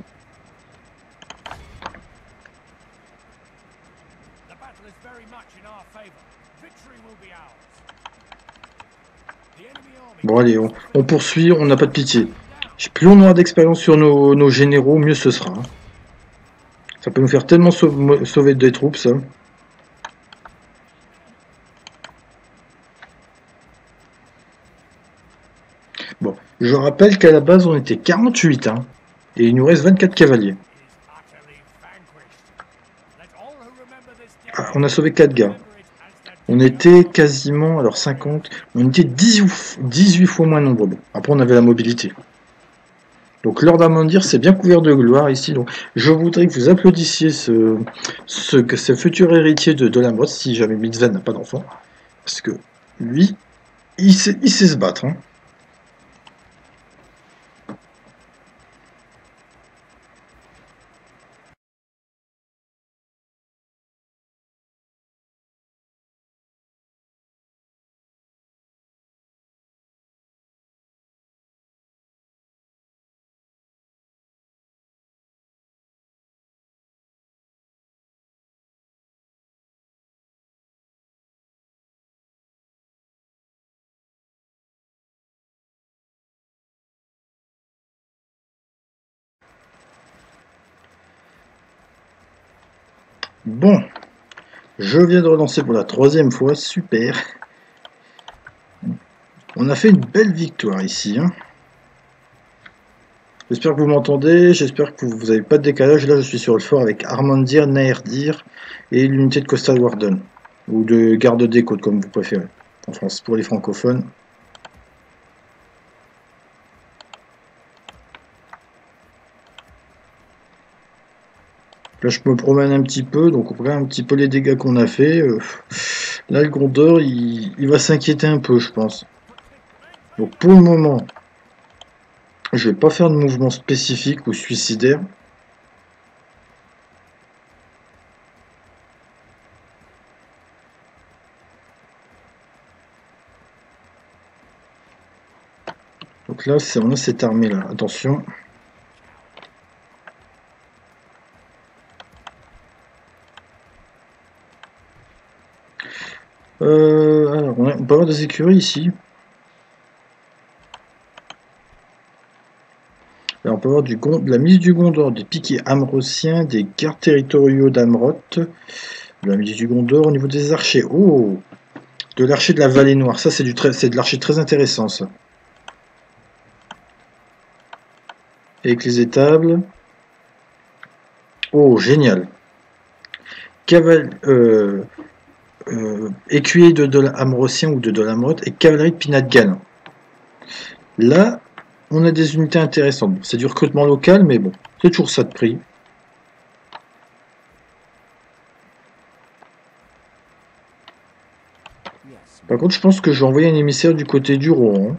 Bon allez, on, on poursuit, on n'a pas de pitié. Plus on aura d'expérience sur nos, nos généraux, mieux ce sera. Ça peut nous faire tellement sauver, sauver des troupes, ça. Bon, je rappelle qu'à la base, on était quarante-huit, hein, et il nous reste vingt-quatre cavaliers. Ah, on a sauvé quatre gars. On était quasiment, alors cinquante, on était dix-huit fois moins nombreux. Bon, après, on avait la mobilité. Donc Lord Amandir, c'est bien couvert de gloire ici. Donc je voudrais que vous applaudissiez ce, ce, ce futur héritier de, de la mode, si jamais Mitzvah n'a pas d'enfant. Parce que lui, il sait, il sait se battre. Hein. Bon, je viens de relancer pour la troisième fois, super. On a fait une belle victoire ici. Hein. J'espère que vous m'entendez, j'espère que vous n'avez pas de décalage. Là, je suis sur le fort avec Armandir, Naerdir et l'unité de Coastal Warden. Ou de garde des côtes, comme vous préférez. En France, pour les francophones. Là, je me promène un petit peu, donc on regarde un petit peu les dégâts qu'on a fait. Euh, là, le Gondor, il, il va s'inquiéter un peu, je pense. Donc, pour le moment, je vais pas faire de mouvement spécifique ou suicidaire. Donc là, on a cette armée-là. Attention. Euh, alors, on, a, on peut avoir des écuries ici. Alors, on peut avoir du, de la mise du Gondor, des piquets amrociens, des gardes territoriaux d'Amroth, de la mise du Gondor au niveau des archers. Oh, de l'archer de la Vallée Noire. Ça, c'est du c'est de l'archer très intéressant, ça. Avec les étables. Oh, génial. Caval euh, euh, écuyer de Dol Amrocien ou de Dol Amroth et cavalerie de Pinatgan. Là, on a des unités intéressantes. Bon, c'est du recrutement local, mais bon, c'est toujours ça de prix. Par contre, je pense que je vais envoyer un émissaire du côté du Rohan.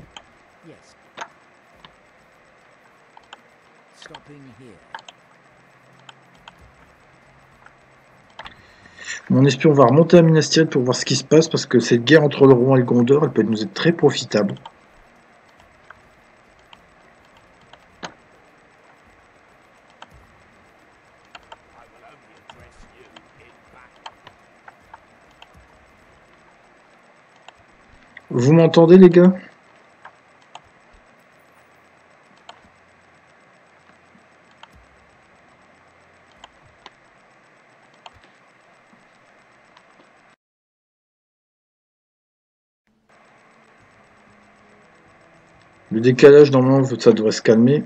Mon espion va remonter à Minas Tirith pour voir ce qui se passe, parce que cette guerre entre le Rohan et le Gondor, elle peut nous être très profitable. Vous m'entendez, les gars? Le décalage, normalement, ça devrait se calmer.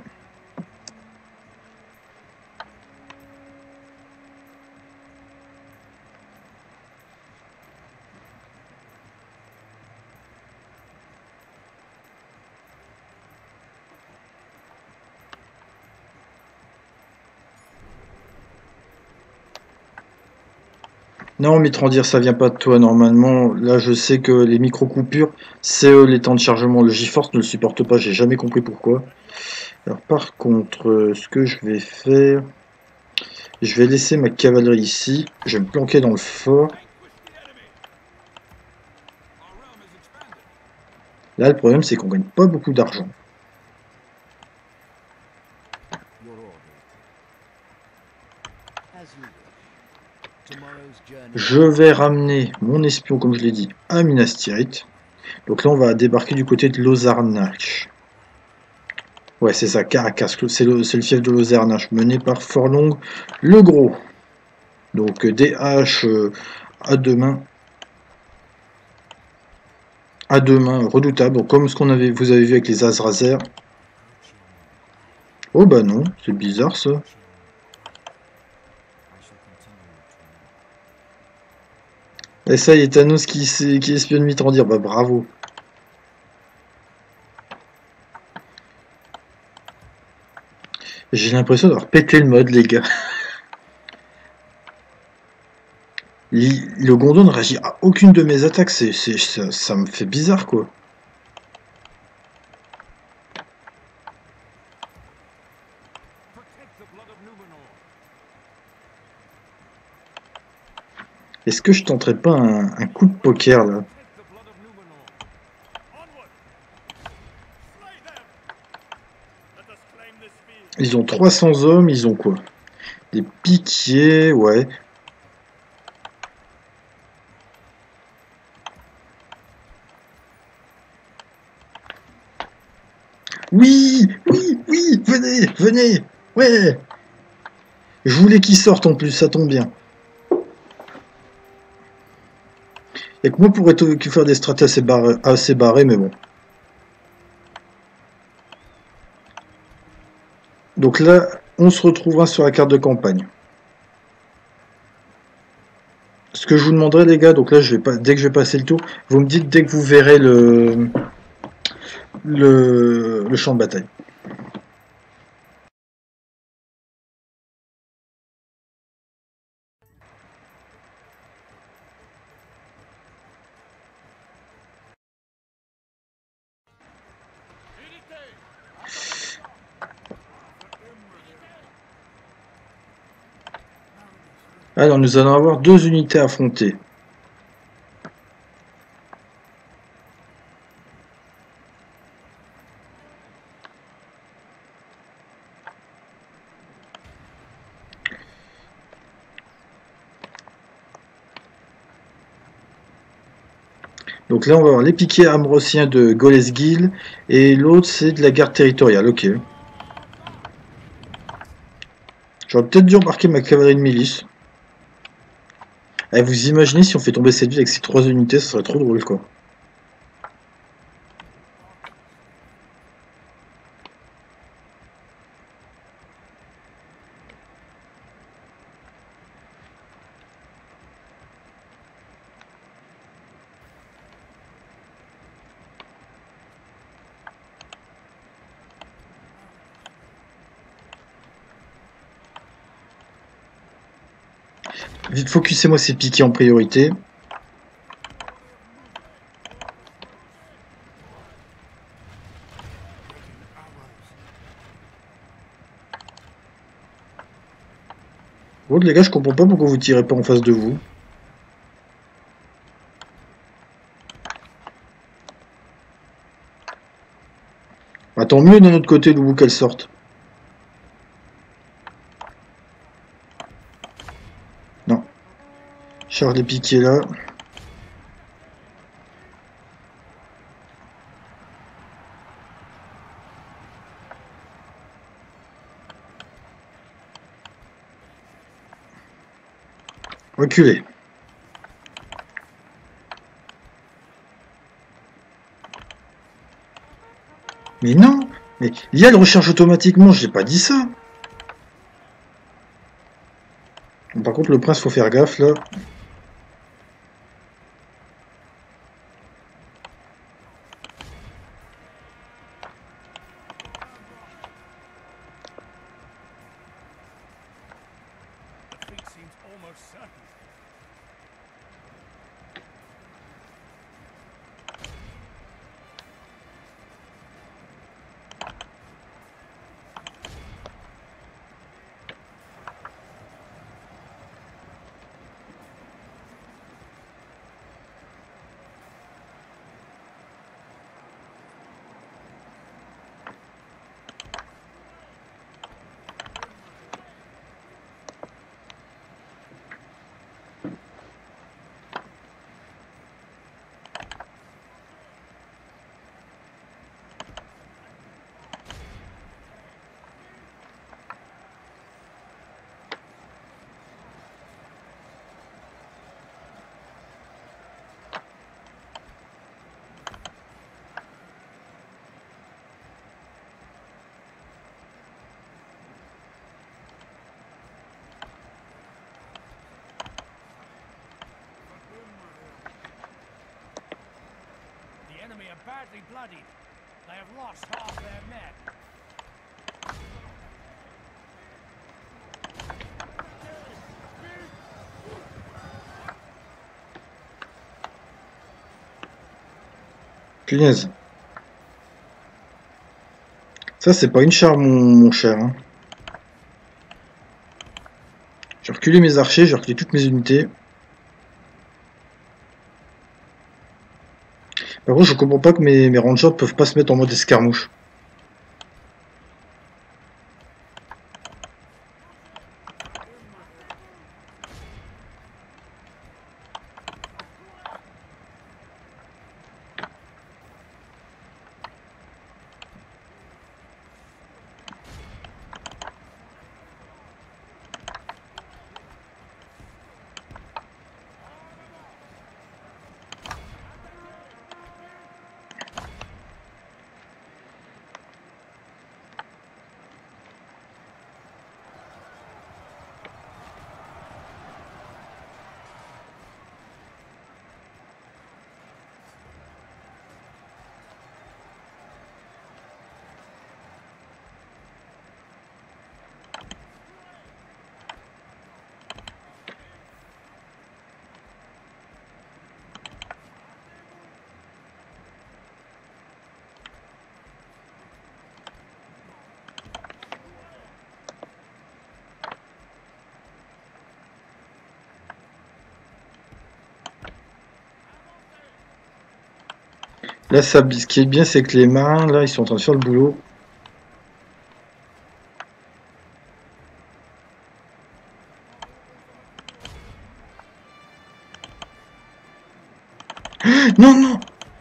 Non, Mitrandir, ça vient pas de toi normalement. Là, je sais que les micro-coupures, c'est eux les temps de chargement. Le GeForce ne le supporte pas, j'ai jamais compris pourquoi. Alors, par contre, euh, ce que je vais faire, je vais laisser ma cavalerie ici. Je vais me planquer dans le fort. Là, le problème, c'est qu'on gagne pas beaucoup d'argent. Je vais ramener mon espion, comme je l'ai dit, à Minas Tirith. Donc là, on va débarquer du côté de Lozarnach. Ouais, c'est ça, Caracas. C'est le, le fief de Lozarnach, mené par Forlong le Gros. Donc des haches euh, à deux mains. À deux mains, redoutables. Donc, comme ce qu'on avait, vous avez vu avec les Azrazer. Oh bah non, c'est bizarre ça. Et ça, il y a Thanos qui, qui espionne Mitrandir. Bah bravo. J'ai l'impression d'avoir pété le mode, les gars. Le Gondor ne réagit à aucune de mes attaques. C'est, c'est, ça, ça me fait bizarre, quoi. Est-ce que je tenterais pas un, un coup de poker, là? Ils ont trois cents hommes, ils ont quoi? Des piquiers, ouais. Oui, oui, oui, venez, venez, ouais. Je voulais qu'ils sortent en plus, ça tombe bien. Et que moi pourrais faire des stratégies assez barrées, assez barrées, mais bon. Donc là, on se retrouvera sur la carte de campagne. Ce que je vous demanderai, les gars, donc là, je vais pas, dès que je vais passer le tour, vous me dites dès que vous verrez le, le, le champ de bataille. Alors, nous allons avoir deux unités à affronter. Donc là, on va avoir les piquets ambrosiens de Golesgil et l'autre, c'est de la garde territoriale. Ok. J'aurais peut-être dû embarquer ma cavalerie de milice. Eh, vous imaginez si on fait tomber cette ville avec ces trois unités, ça serait trop drôle, quoi. Vite, focussez-moi ces piquets en priorité. Bon, les gars, je comprends pas pourquoi vous tirez pas en face de vous. Bah, tant mieux d'un autre côté, d'où qu'elle sorte. Non. Charge les piquets là. Reculez. Mais non, mais l'I A le recharge automatiquement, j'ai pas dit ça. Bon, par contre, le prince, faut faire gaffe là. Defeat seems almost certain. The enemy are badly bloodied. They have lost half their men. Punaise. Ça, c'est pas une charme, mon, mon cher. Hein. J'ai reculé mes archers, j'ai reculé toutes mes unités. Par contre, je comprends pas que mes, mes rangers peuvent pas se mettre en mode escarmouche. Là, ça, ce qui est bien, c'est que les marins, là, ils sont en train de faire le boulot. Non, non.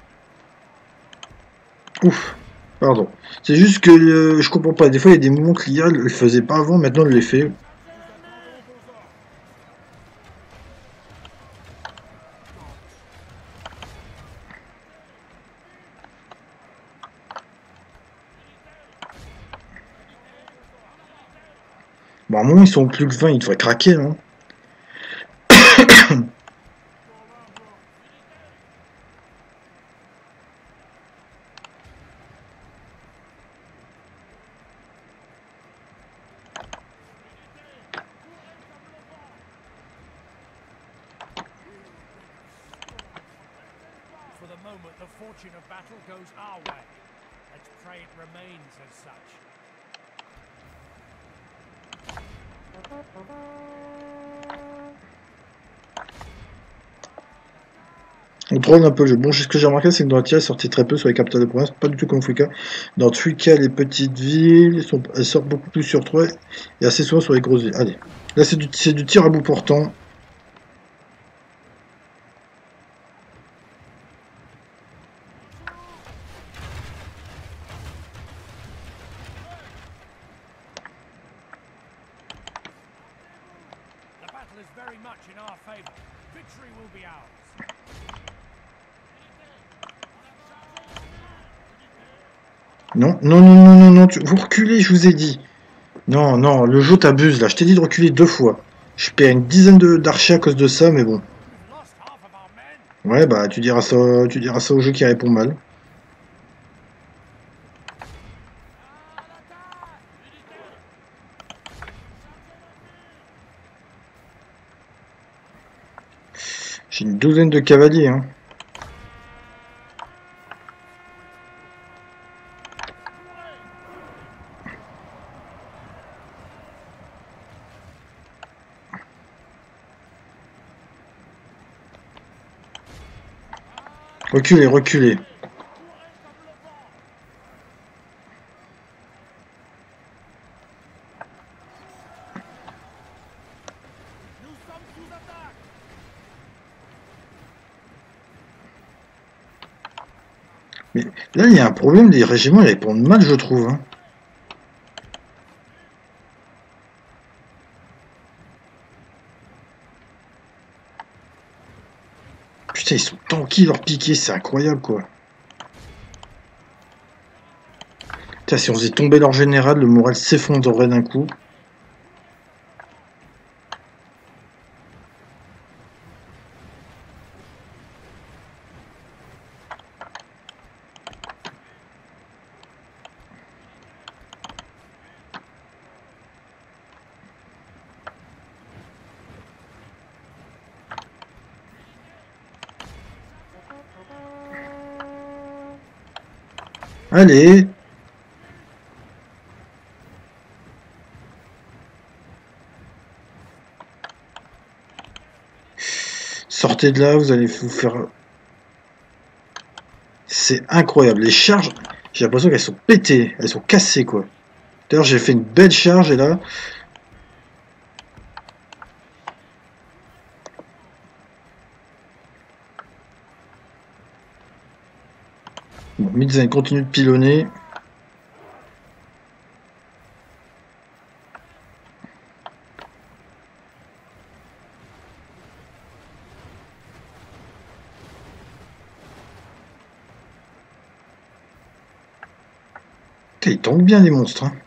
Ouf, pardon. C'est juste que euh, je comprends pas. Des fois, il y a des mouvements que l'I A ne le faisait pas avant, maintenant elle les fait. Bon, à un moment, ils sont plus que vingt, ils devraient craquer, non? For the moment, the fortune of battle goes our way. Let's pray it remains as such. On trône un peu le jeu. Bon, ce que j'ai remarqué, c'est que dans la tirée, sortait très peu sur les capitales de province, pas du tout comme Fuika. Dans Fuika, les petites villes, sont, elles sortent beaucoup plus sur trois et assez souvent sur les grosses villes. Allez, là, c'est du, c'est du tir à bout portant. The battle is very much in our favor. Victory will be ours. Non, non, non, non, non, non, tu, vous reculez, je vous ai dit. Non, non, le jeu t'abuse là, je t'ai dit de reculer deux fois. Je perds une dizaine de d'archers à cause de ça, mais bon. We've lost half of our men. Ouais, bah tu diras ça, tu diras ça au jeu qui répond mal. J'ai une douzaine de cavaliers, hein. Reculez, reculez. Nous sommes sous attaque. Mais là, il y a un problème, les régiments ils répondent mal, je trouve. Hein. Putain, ils sont tanky leur piqué, c'est incroyable quoi. Putain, si on faisait tomber leur général, le moral s'effondrerait d'un coup. Allez! Sortez de là, vous allez vous faire... C'est incroyable. Les charges, j'ai l'impression qu'elles sont pétées, elles sont cassées quoi. D'ailleurs, j'ai fait une belle charge et là... Bon, Midzen continue de pilonner. Putain, ils tombent bien les monstres. Hein.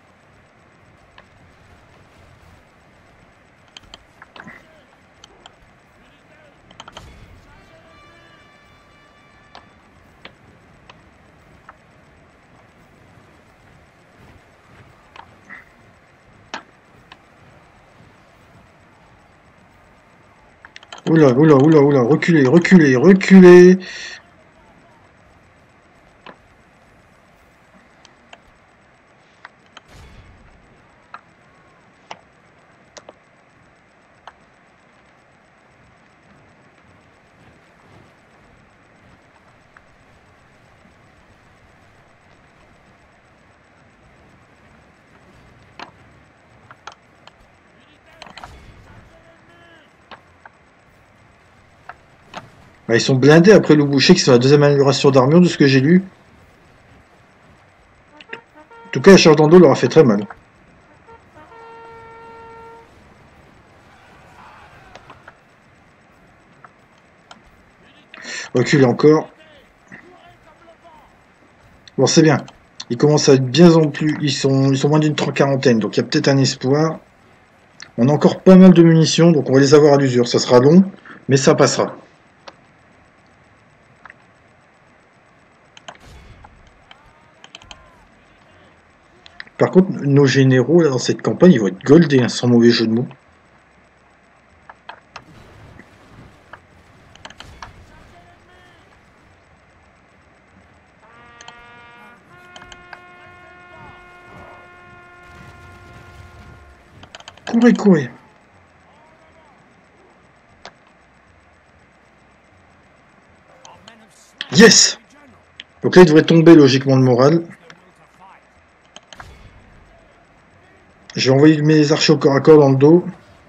Oula, oula, oula, oula, reculez, reculez, reculez. Bah, ils sont blindés après le boucher qui sont la deuxième amélioration d'armure de ce que j'ai lu. En tout cas, la charge d'endo leur a fait très mal. Recule encore. Bon, c'est bien. Ils commencent à être bien en plus. Ils sont, ils sont moins d'une quarantaine, donc il y a peut-être un espoir. On a encore pas mal de munitions, donc on va les avoir à l'usure. Ça sera long, mais ça passera. Par contre, nos généraux là dans cette campagne, ils vont être goldés, hein, sans mauvais jeu de mots. Courez, courez. Yes! Donc là, il devrait tomber logiquement le moral. Je vais envoyer mes archers au corps à corps dans le dos.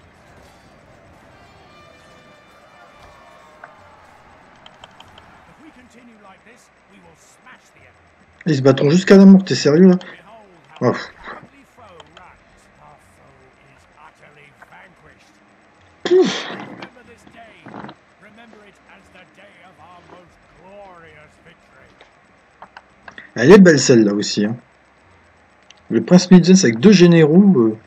Ils se battront jusqu'à la mort, t'es sérieux là? Oh. Pouf. Elle est belle celle-là aussi. Hein. Le prince Midzen avec deux généraux. Euh...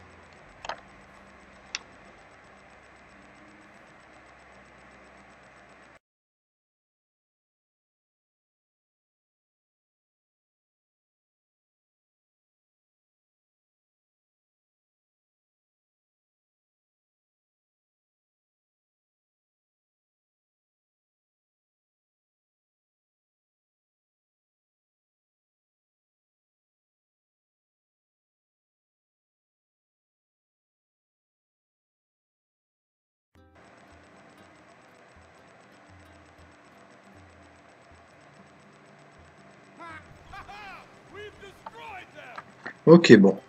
Ok, bon.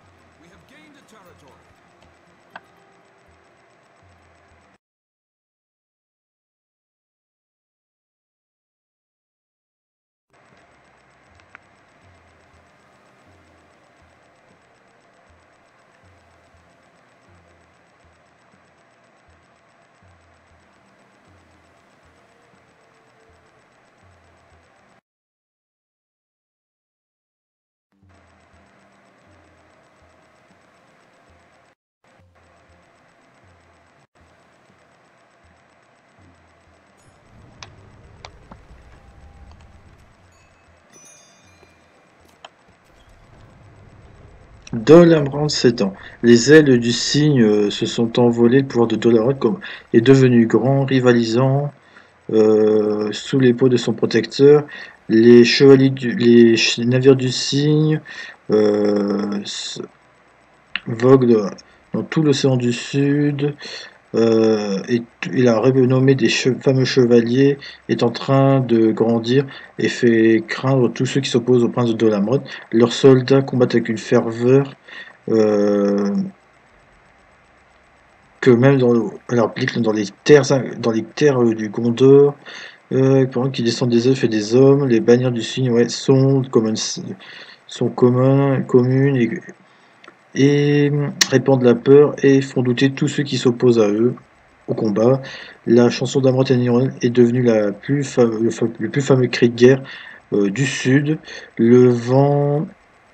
Dol sept ans. Les ailes du cygne euh, se sont envolées, le pouvoir de Dol comme est devenu grand, rivalisant euh, sous les peaux de son protecteur. Les chevaliers du, les navires du cygne euh, voguent dans tout l'océan du Sud. Euh, et, et la renommée des che fameux chevaliers est en train de grandir et fait craindre tous ceux qui s'opposent au prince de Dolamrod. Leurs soldats combattent avec une ferveur euh, que même dans, alors, dans les terres, dans les terres du Gondor, euh, pendant qu'ils descendent des elfes et des hommes, les bannières du cygne ouais, sont, communes, sont communs, communes et, et répandent la peur et font douter tous ceux qui s'opposent à eux. Au combat, la chanson d'Amrot est devenue la plus le, le plus fameux cri de guerre euh, du sud. Le vent,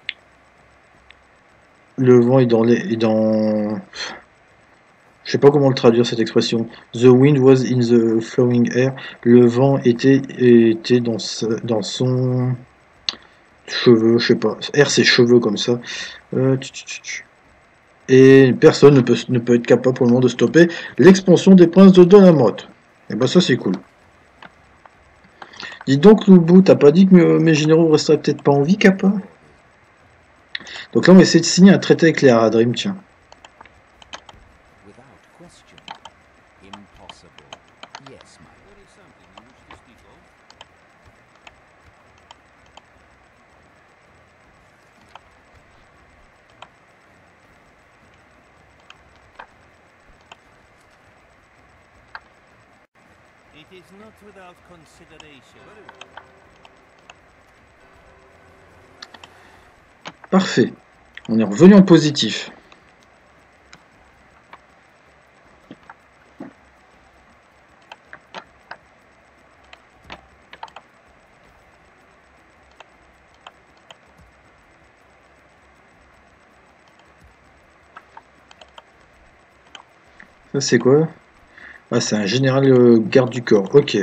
le vent est dans les, est dans, je sais pas comment le traduire cette expression. The wind was in the flowing air. Le vent était était dans dans son cheveu, je sais pas. Air c'est cheveux comme ça. Euh, Et personne ne peut, ne peut être capable pour le moment de stopper l'expansion des princes de Dolamrot. Et bah ça c'est cool. Dis donc Loubou, t'as pas dit que mes généraux resteraient peut-être pas en vie, Kappa? Donc là on va essayer de signer un traité avec les Haradrim, tiens. It is not without consideration. Parfait. On est revenu en positif. Ça c'est quoi? Ah, c'est un général euh, garde du corps. Ok.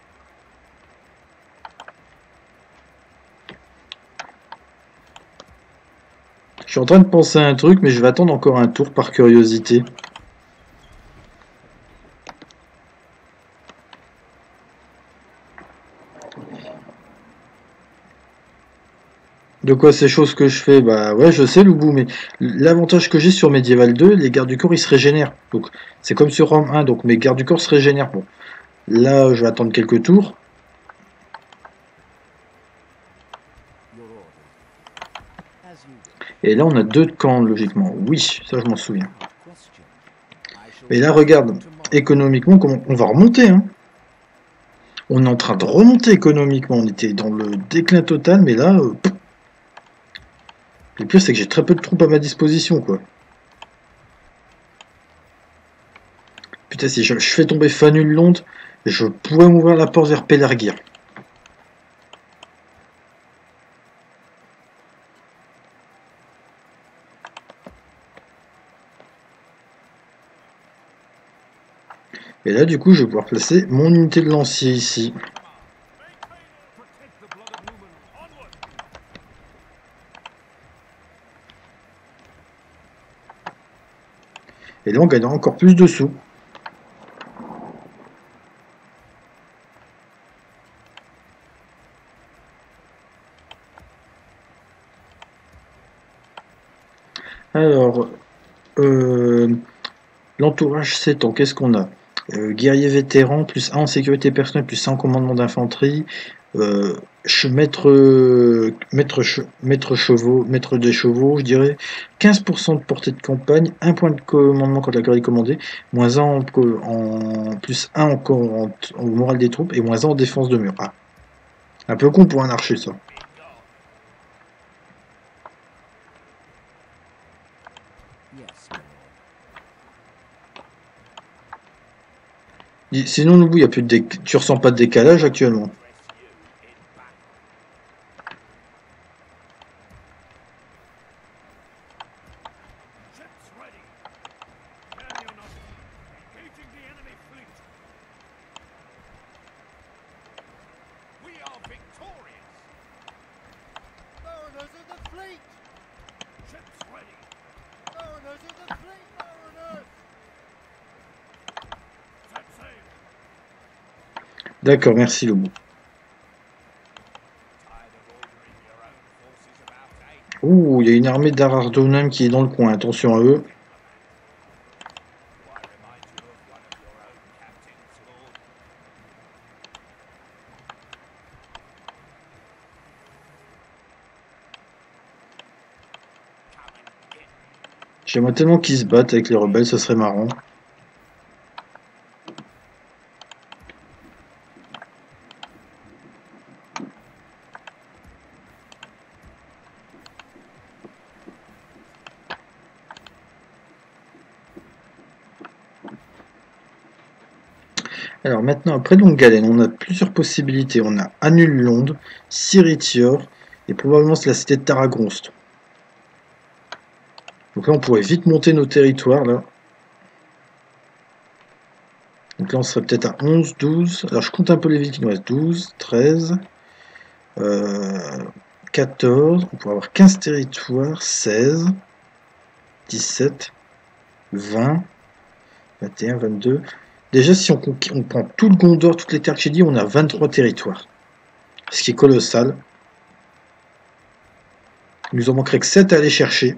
Je suis en train de penser à un truc, mais je vais attendre encore un tour par curiosité. De quoi ces choses que je fais? Bah ouais, je sais, Loubou, mais l'avantage que j'ai sur Medieval deux, les gardes du corps, ils se régénèrent. Donc, c'est comme sur Rome un, donc mes gardes du corps se régénèrent. Bon, là, je vais attendre quelques tours. Et là, on a deux camps, logiquement. Oui, ça, je m'en souviens. Mais là, regarde, économiquement, comment on va remonter, hein. On est en train de remonter économiquement. On était dans le déclin total, mais là... Euh, le pire, c'est que j'ai très peu de troupes à ma disposition, quoi. Putain, si je, je fais tomber Fanul Lond, je pourrais m'ouvrir la porte vers Pelargir. Et là, du coup, je vais pouvoir placer mon unité de lancier ici. Et là, on gagnera encore plus de sous. Alors, euh, l'entourage s'étend. Qu'est-ce qu'on a? euh, Guerrier vétéran, plus un en sécurité personnelle, plus un en commandement d'infanterie. Euh, maître, euh, maître, che, maître chevaux, maître des chevaux, je dirais. quinze pour cent de portée de campagne, un point de commandement quand la guerre est commandée, moins un en, en plus un en, en, en moral des troupes et moins un en défense de mur. Ah, un peu con pour un archer, ça. Sinon, nous, il y a plus de dé... tu ressens pas de décalage actuellement. D'accord, merci Lobo. Ouh, il y a une armée d'Arardonum qui est dans le coin, attention à eux. J'aimerais tellement qu'ils se battent avec les rebelles, ça serait marrant. Alors maintenant, après Longalen, on a plusieurs possibilités. On a Anul-Londe, Siritior, et probablement c'est la cité de Taragonst. Donc là, on pourrait vite monter nos territoires, là. Donc là, on serait peut-être à onze, douze. Alors, je compte un peu les villes qui nous restent. douze, treize, euh, quatorze. On pourrait avoir quinze territoires, seize, dix-sept, vingt, vingt et un, vingt-deux. Déjà, si on, on prend tout le Gondor, toutes les terres que j'ai dit, on a vingt-trois territoires. Ce qui est colossal. Il nous en manquerait que sept à aller chercher.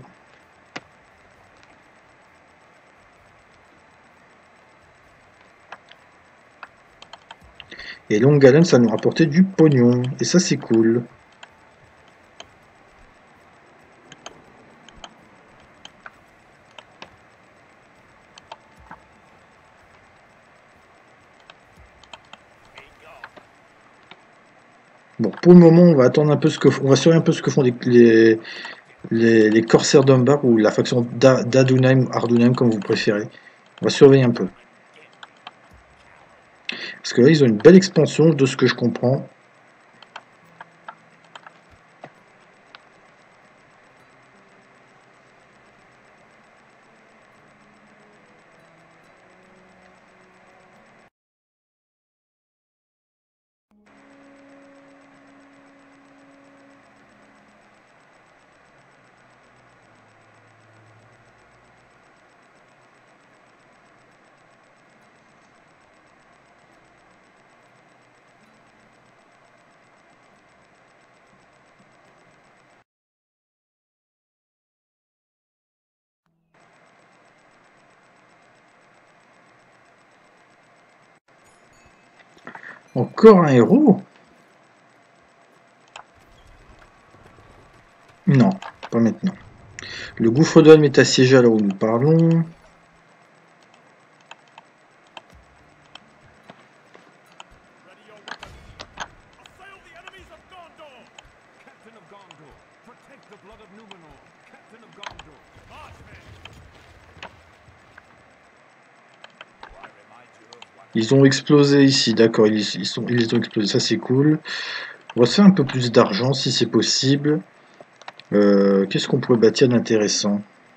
Et Longalen, ça nous rapportait du pognon. Et ça, c'est cool. pour le moment, on va attendre un peu ce que on va surveiller un peu ce que font les les, les, les corsaires d'Umbar ou la faction d'A- d'Adunheim, Ardunheim comme vous préférez. On va surveiller un peu. Parce que là, ils ont une belle expansion de ce que je comprends. Encore un héros? Non, pas maintenant. Le gouffre d'Olm est assiégé à l'heure où nous parlons. Ready your weapons. Assail the enemies of Gondor. Captain of Gondor, protect the blood of Numenor. Captain of Gondor. March, men. I remind you of one Ils ont explosé ici, d'accord, ils, ils, sont, ils les ont explosés, ça c'est cool. On va se faire un peu plus d'argent si c'est possible. Euh, Qu'est-ce qu'on pourrait bâtir d'intéressant?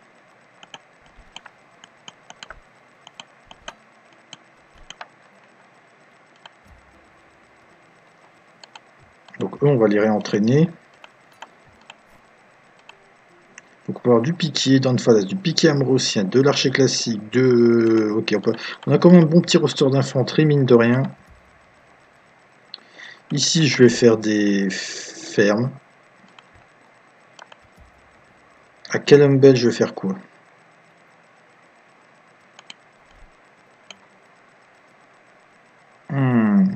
Donc eux, on va les réentraîner. Donc on peut avoir du piquier d'Anfadas, du piquier amrosien, de l'archer classique, de... Ok, on, peut... on a quand même un bon petit roster d'infanterie, mine de rien. Ici, je vais faire des fermes. À Columbell, je vais faire quoi? Hmm.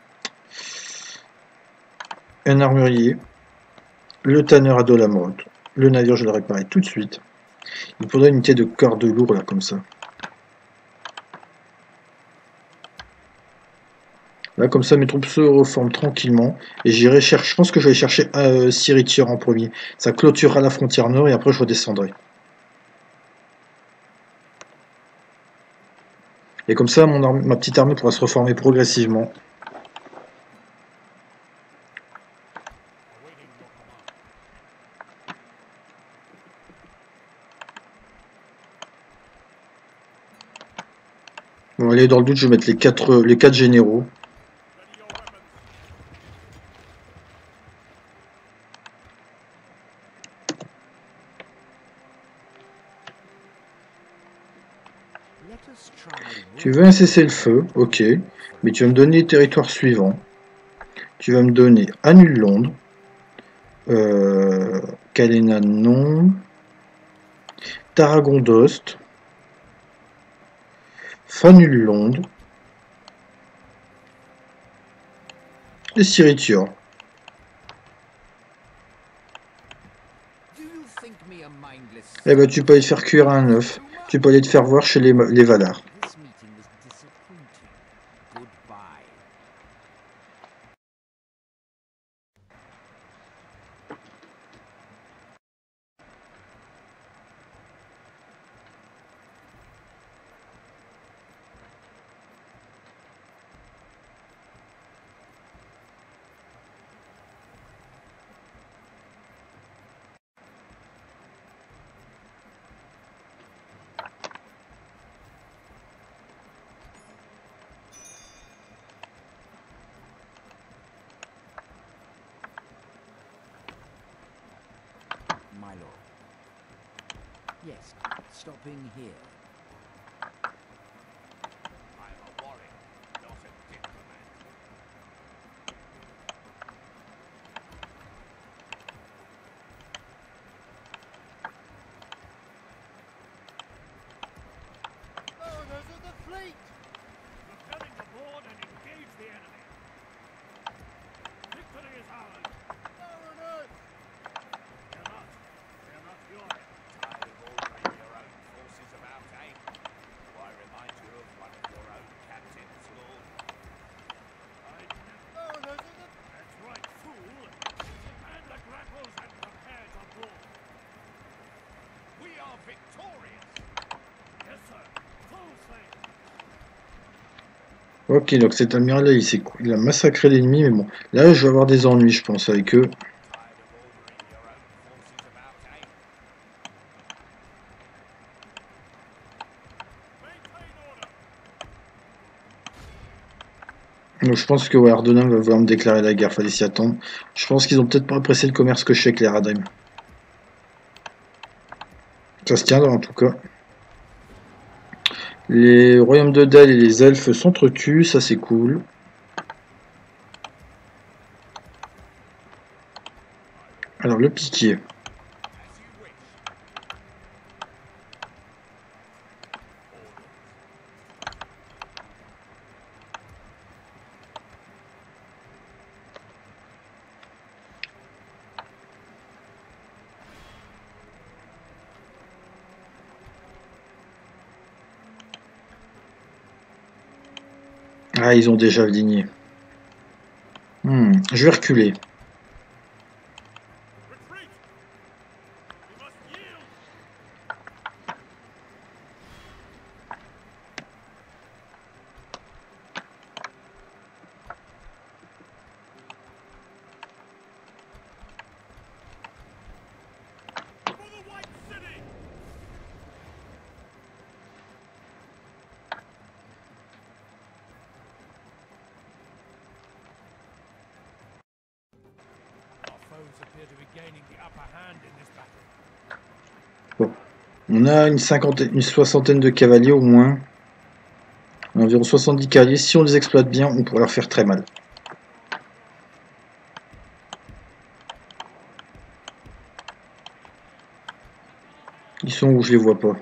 Un armurier. Le tanneur à Dolamrod. Le navire, je le réparerai tout de suite. Il faudrait une unité de corps lourd, là, comme ça. Là, comme ça, mes troupes se reforment tranquillement. Et j'irai chercher... Je pense que je vais chercher euh, Siritier en premier. Ça clôturera la frontière nord et après, je redescendrai. Et comme ça, mon armée, ma petite armée pourra se reformer progressivement. awaiting your command. Bon, allez, dans le doute, je vais mettre les quatre, les quatre généraux. Ready your weapons. Let us try Tu veux un cessez-le-feu, ok. Mais tu vas me donner les territoires suivants. Tu vas me donner Annul-Londres. Euh, Calena, non. Tarragon d'Ost. Fanul-Londres. Et Siritior. Do you think me a mindless Eh ben, tu peux aller te faire cuire à un œuf. Tu peux aller te faire voir chez les, les Valar. This meeting was disappointing. Goodbye. My lord. Yes, stopping here. I'm a warrior, not a diplomat. Mariners of the fleet! Returning to board and engage the enemy. Victory is ours. Mariners! Fear not. Fear not your end. Tired of ordering your own forces about Ok, donc cet amiral là, il, s'est cou- il a massacré l'ennemi, mais bon. Là, je vais avoir des ennuis, je pense, avec eux. Tired of ordering your own forces about, eh? Maintain order. Donc je pense que ouais, Ardonin va vouloir me déclarer la guerre, fallait s'y attendre. Je pense qu'ils ont peut-être pas apprécié le commerce que je fais avec les Radheim. Ça se tiendra en tout cas. Les royaumes de Dell et les elfes s'entretuent, ça c'est cool. Alors le piquier. As you wish. Ah, ils ont déjà aligné. Hmm, je vais reculer. Retreat. We must yield. For the White City. Our foes appear to be gaining the upper hand in this battle. On a une cinquantaine, une soixantaine de cavaliers au moins. Environ soixante-dix cavaliers. Si on les exploite bien, on pourrait leur faire très mal. Ils sont où? Je les vois pas.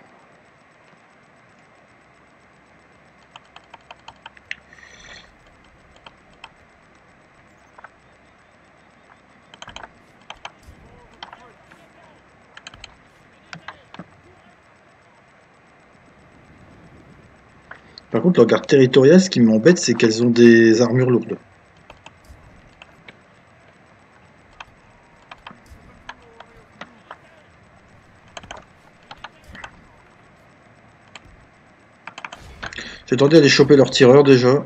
Par contre, leur garde territoriale, ce qui m'embête, c'est qu'elles ont des armures lourdes. J'ai tenté d'aller choper leurs tireurs déjà.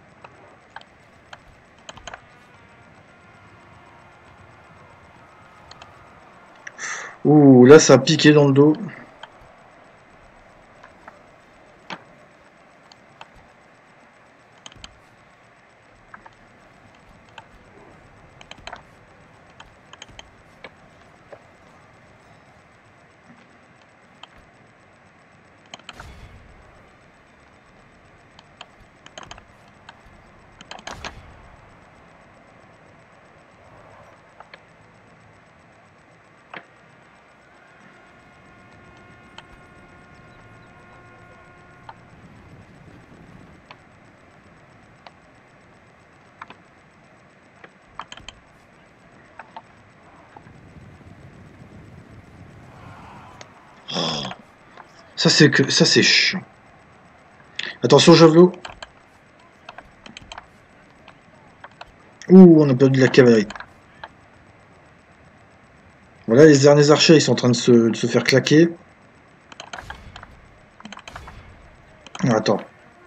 Ouh, là ça a piqué dans le dos. Ça c'est que ça c'est chiant. Attention javelot. Ouh, on a perdu de la cavalerie. Voilà, les derniers archers ils sont en train de se, de se faire claquer. Ah, attends.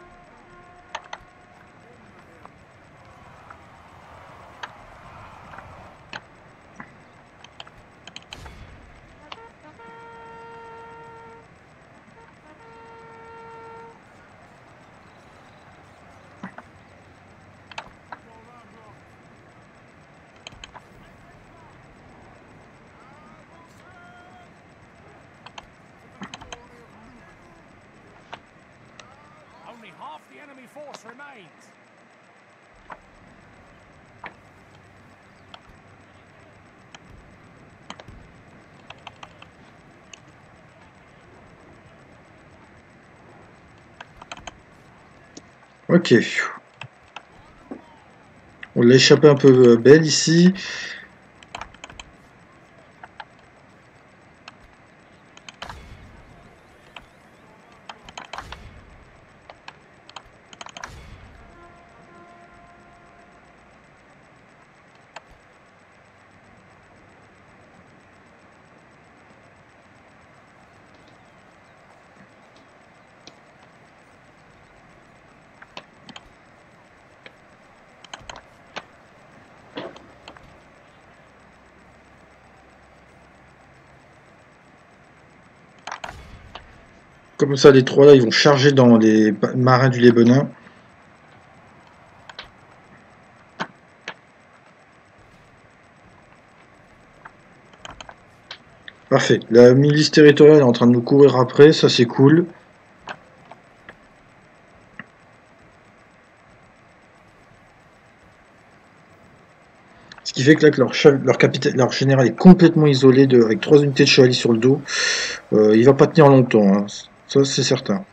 Only half the enemy force remains. Ok. On l'a échappé un peu belle ici. Comme ça, les trois là, ils vont charger dans les marins du Lébenin. Parfait. La milice territoriale est en train de nous courir après, ça c'est cool. Ce qui fait que là, que leur, chef, leur, capitaine, leur général est complètement isolé de, avec trois unités de chevaliers sur le dos. Euh, il va pas tenir longtemps, hein. Ça c'est certain.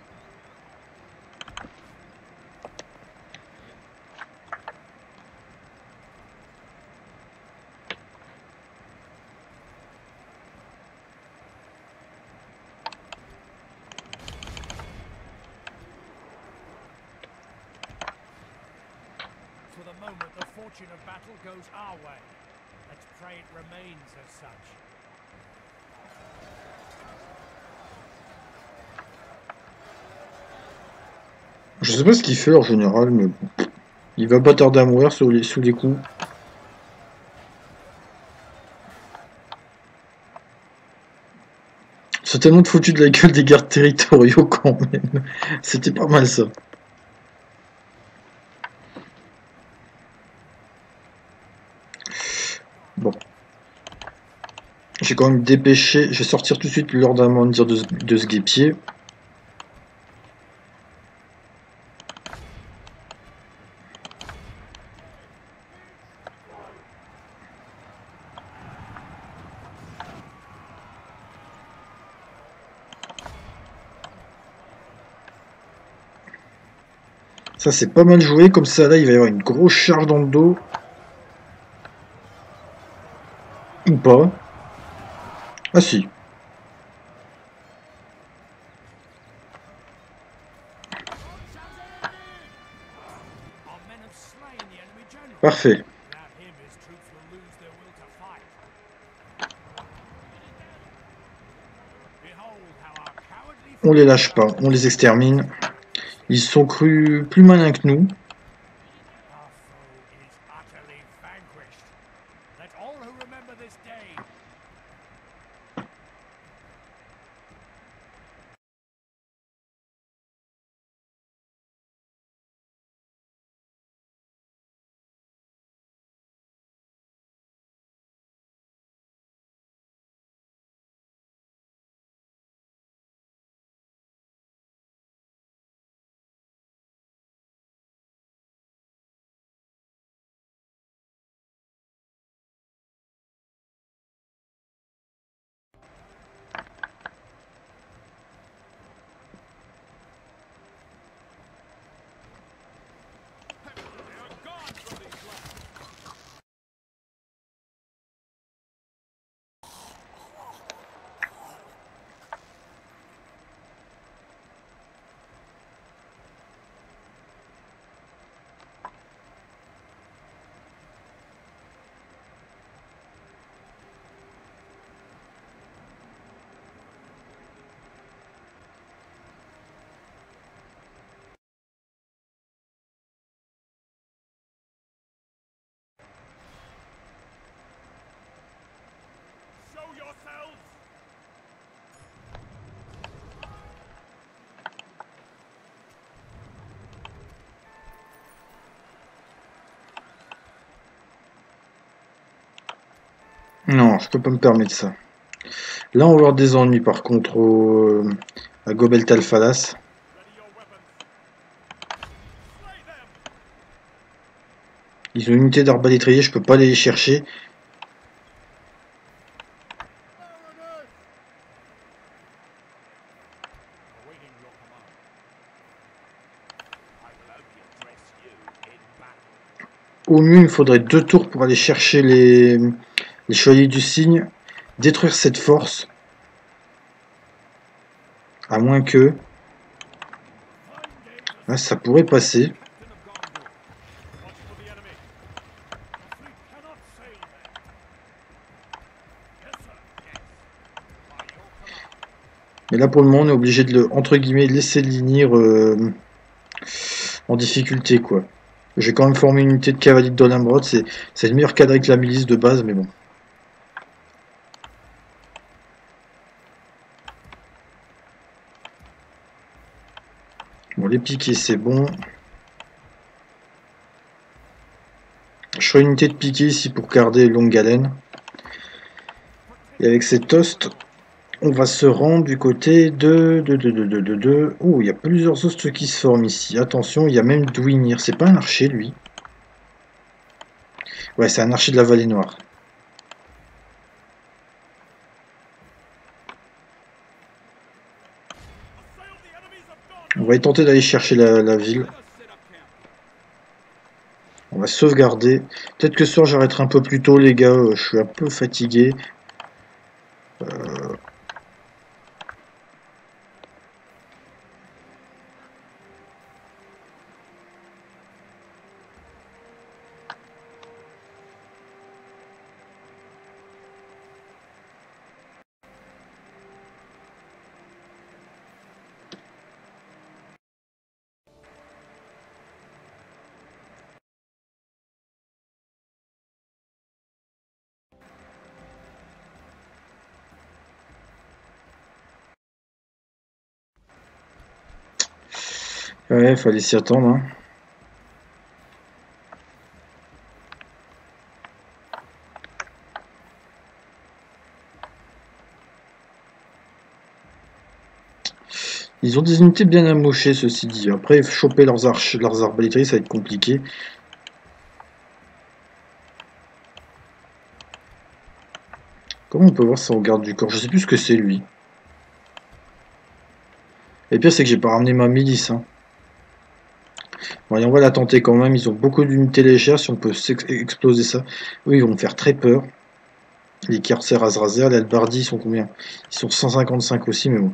For the moment, the fortune of battle goes our way. Let's pray it remains as such. Je sais pas ce qu'il fait leur général, mais bon. Il va pas tarder à mourir sous les, sous les coups. C'est tellement de foutu de la gueule des gardes territoriaux quand même. C'était pas mal ça. Bon. J'ai quand même dépêché. Je vais sortir tout de suite l'ordre d'amandir de, de ce guépier. Ça c'est pas mal joué, comme ça là il va y avoir une grosse charge dans le dos. Ou pas. Ah si. Our men have slain the enemy general. Parfait. Without him, his troops will lose their will to fight. Behold how our cowardly On les lâche pas, on les extermine. Ils sont crus plus malins que nous. Our foe is utterly vanquished. Let all who remember this day Show yourselves! Non, je peux pas me permettre ça. Là on va avoir des ennuis par contre au, à Gobel Tal Falas. Ready your weapons. Slay them! Ils ont une unité d'arbalétrier, je peux pas aller les chercher. awaiting your command. I will only address you in battle. Au mieux il me faudrait deux tours pour aller chercher les, les chevaliers du cygne. Détruire cette force. À moins que... Là ça pourrait passer. Captain of Gondor. Watch for the enemy. The fleet cannot sail there. Yes, sir. Yes. By your command. Mais là pour le moment on est obligé de le, entre guillemets, laisser Linir euh, en difficulté quoi. J'ai quand même formé une unité de cavaliers de Dolenbrod, c'est le meilleur cadre avec la milice de base mais bon. les piquets, c'est bon. Je ferai une unité de piquet ici pour garder longue haleine. Et avec ces toasts, on va se rendre du côté de... de, de, de, de, de, de... Oh, il y a plusieurs hostes qui se forment ici. Attention, il y a même Dwinir. C'est pas un archer, lui. Ouais, c'est un archer de la Vallée Noire. On va tenter d'aller chercher la, la ville. On va sauvegarder. Peut-être que ce soir j'arrêterai un peu plus tôt, les gars. Je suis un peu fatigué. Euh... Ouais, fallait s'y attendre. Hein. Ils ont des unités bien amochées, ceci dit. Après, choper leurs, arches, leurs arbalétriers, ça va être compliqué. Comment on peut voir ça au garde du corps? Je sais plus ce que c'est, lui. Et le pire, c'est que j'ai pas ramené ma milice. Hein. Bon, allez, on va la tenter quand même. Ils ont beaucoup d'unités légères. Si on peut exploser ça. Eux, ils vont me faire très peur. Les Corsaires Azrazer, les Albardi, ils sont combien? Ils sont cent cinquante-cinq aussi, mais bon.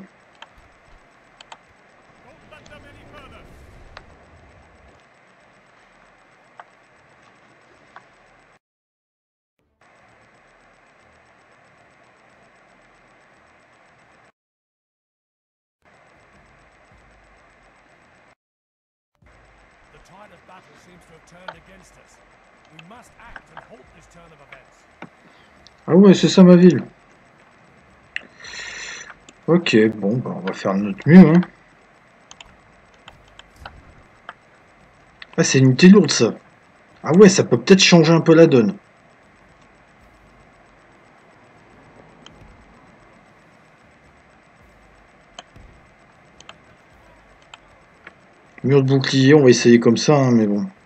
Ah ouais, c'est ça ma ville. Ok, bon, bah, on va faire notre mieux. Hein. Ah, c'est une unité lourde, ça. Ah ouais, ça peut peut-être changer un peu la donne. Mur de bouclier, on va essayer comme ça, hein, mais bon.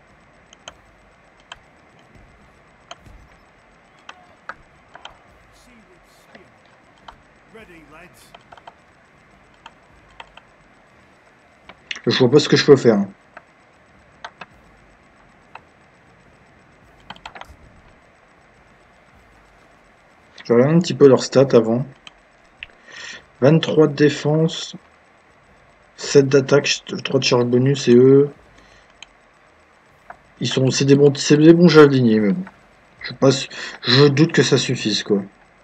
Je vois pas ce que je peux faire. Je regarde un petit peu leurs stats avant. vingt-trois de défense. sept d'attaque, trois de charge bonus et eux. Ils sont. C'est des bons. C'est des bons jardiniers, mais bon. Je passe. Je doute que ça suffise quoi.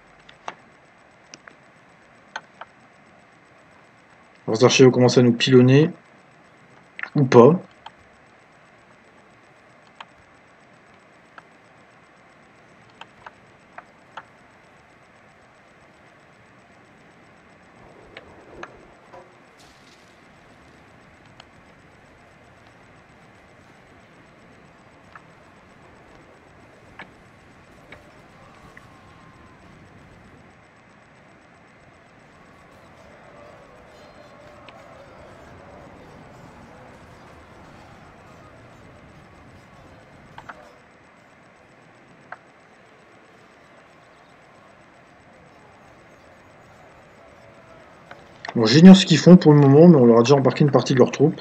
Leurs archers vont commencer à nous pilonner. Ou pas. Bon, j'ignore ce qu'ils font pour le moment, mais on leur a déjà embarqué une partie de leurs troupes.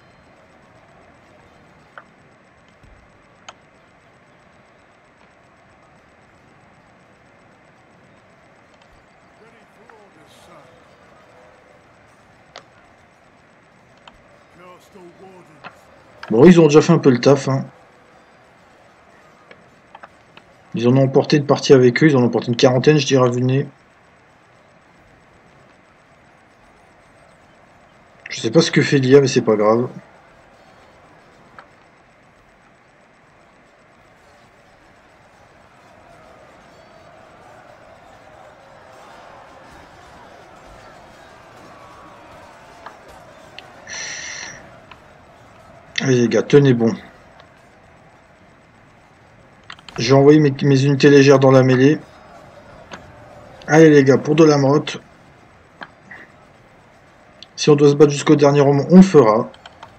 Bon, ils ont déjà fait un peu le taf. Hein. Ils en ont emporté une partie avec eux, ils en ont emporté une quarantaine, je dirais, à vue de nez. Je sais pas ce que fait l'I A, mais c'est pas grave. Allez les gars, tenez bon. J'ai envoyé mes, mes unités légères dans la mêlée. Allez les gars, pour de la motte. Si on doit se battre jusqu'au dernier moment, on le fera.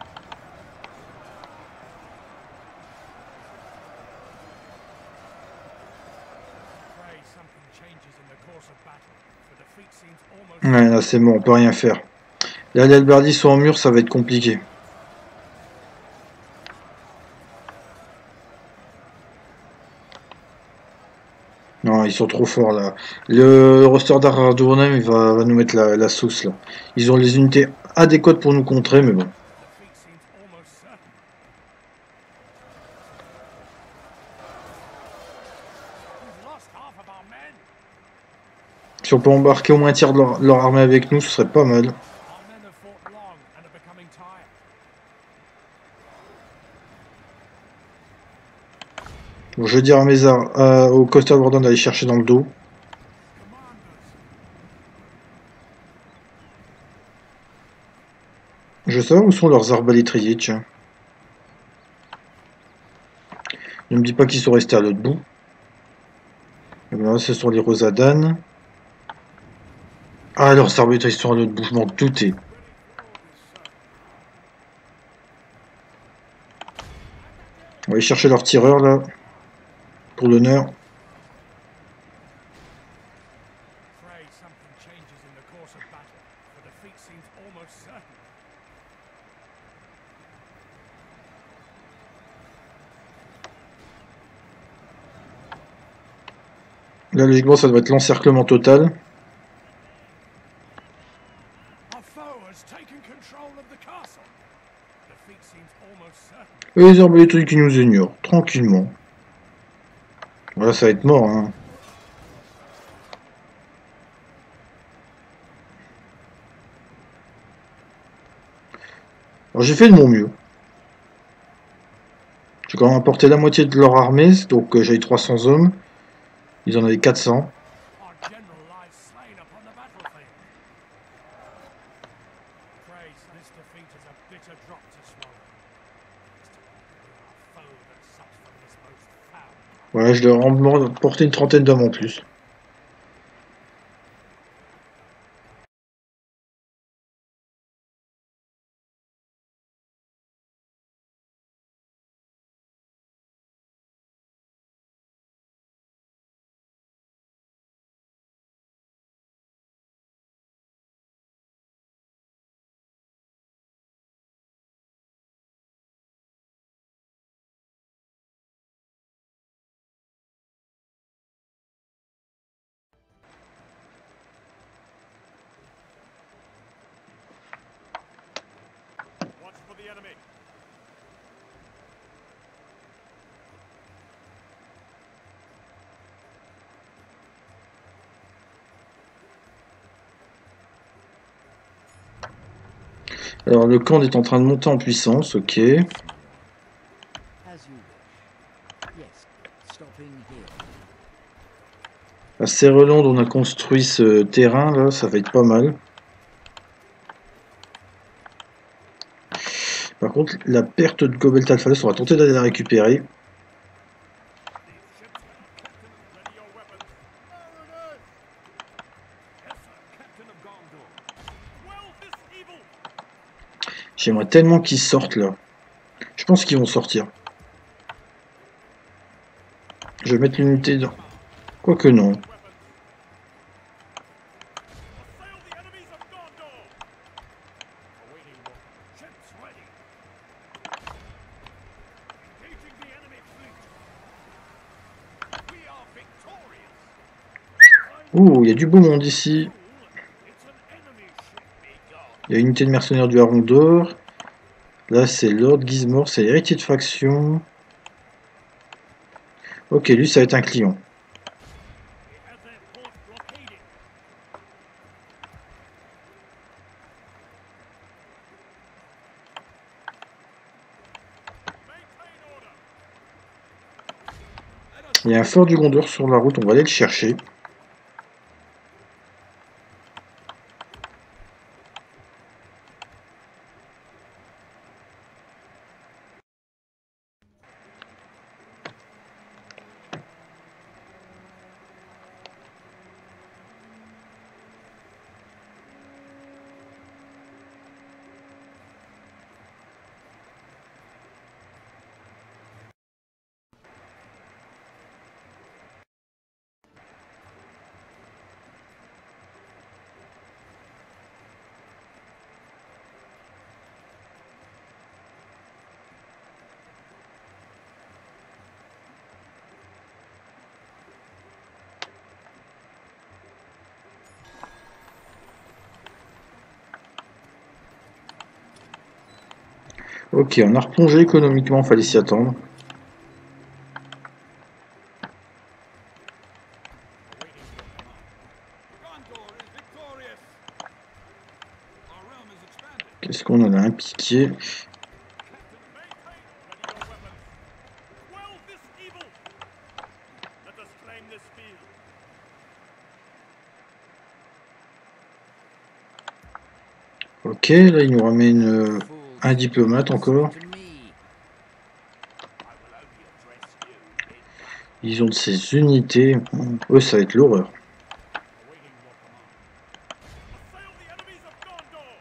Pray something changes in the course of battle. The defeat seems almost Ouais, là c'est bon, on peut rien faire. Là les Albardis sont en mur, ça va être compliqué. Non, ils sont trop forts là. Le roster d'Ardounem, il va, va nous mettre la, la sauce là. Ils ont les unités adéquates pour nous contrer, mais bon. defeat seems almost certain. We've lost half of our men. Si on peut embarquer au moins un tiers de leur, leur armée avec nous, ce serait pas mal. Our men have fought long and are becoming tired. Bon, je vais dire à mes ar- à- au Costa Gordon d'aller chercher dans le dos. Je veux savoir où sont leurs arbalétriers, tiens. Ne me dis pas qu'ils sont restés à l'autre bout. Et ben là, ce sont les Rosadan. Ah, leurs arbalétriers sont à l'autre bout, je m'en doutais. On va aller chercher leurs tireurs là. Pour l'honneur. Pray something changes in the course of battle. The defeat seems almost certain. Là, logiquement, ça doit être l'encerclement total. Our foe has taken control of the castle. Defeat seems almost certain. Et les arbalétriers qui nous ignorent, tranquillement. Voilà, ça va être mort, hein. Alors j'ai fait de mon mieux. J'ai quand même apporté la moitié de leur armée, donc euh, j'avais trois cents hommes. Ils en avaient quatre cents. Our general lies slain upon the battlefield. Pray this defeat is a bitter drop to swallow. It's to our foe that suffers from this most foul. Voilà, je leur ai apporté une trentaine d'hommes en plus. Watch for the enemy. Alors le camp est en train de monter en puissance, ok. As you wish. Yes, stopping here. À Serrelande, on a construit ce terrain là, ça va être pas mal. Par contre, la perte de Gobelt Alphalus, on va tenter d'aller la récupérer. Ready your weapons. Yes, sir. Captain of Gondor. Well, this evil. J'aimerais tellement qu'ils sortent là. Je pense qu'ils vont sortir. Je vais mettre l'unité dans... Quoique non. Assail the enemies of Gondor. Awaiting orders. Ships ready. Engaging the enemy fleet. We are victorious. Ouh, il y a du beau monde ici. It's an enemy ship, be gone. Il y a une unité de mercenaires du Haron d'Or. Là, c'est Lord Gizmore, c'est l'héritier de faction. Ok, lui, ça va être un client. It has their port blockaded. Maintain order. Il y a un fort du Gondor sur la route, on va aller le chercher. Ok, on a replongé économiquement, fallait s'y attendre. Awaiting your command. Gondor is victorious. Our realm is expanded. Qu'est-ce qu'on en a un piqué? Captain, maintain. Ready your weapons. Quell this evil. Let us claim this field. Ok, là il nous ramène euh, Fools un diplomate encore. to me. I will only address you in battle. Ils ont de ces unités. Eux, ça va être l'horreur. Awaiting your command. Assail the enemies of Gondor.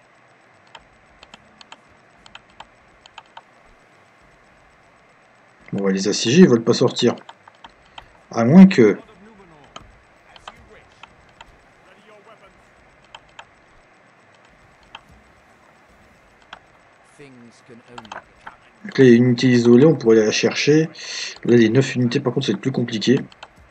On va les assiéger, ils veulent pas sortir. À moins que... Blood of Numenor. As you wish. Ready your weapons. Things can only get Donc là, il y a une unité isolée, on pourrait aller la chercher. Là, les neuf unités, par contre, c'est plus compliqué.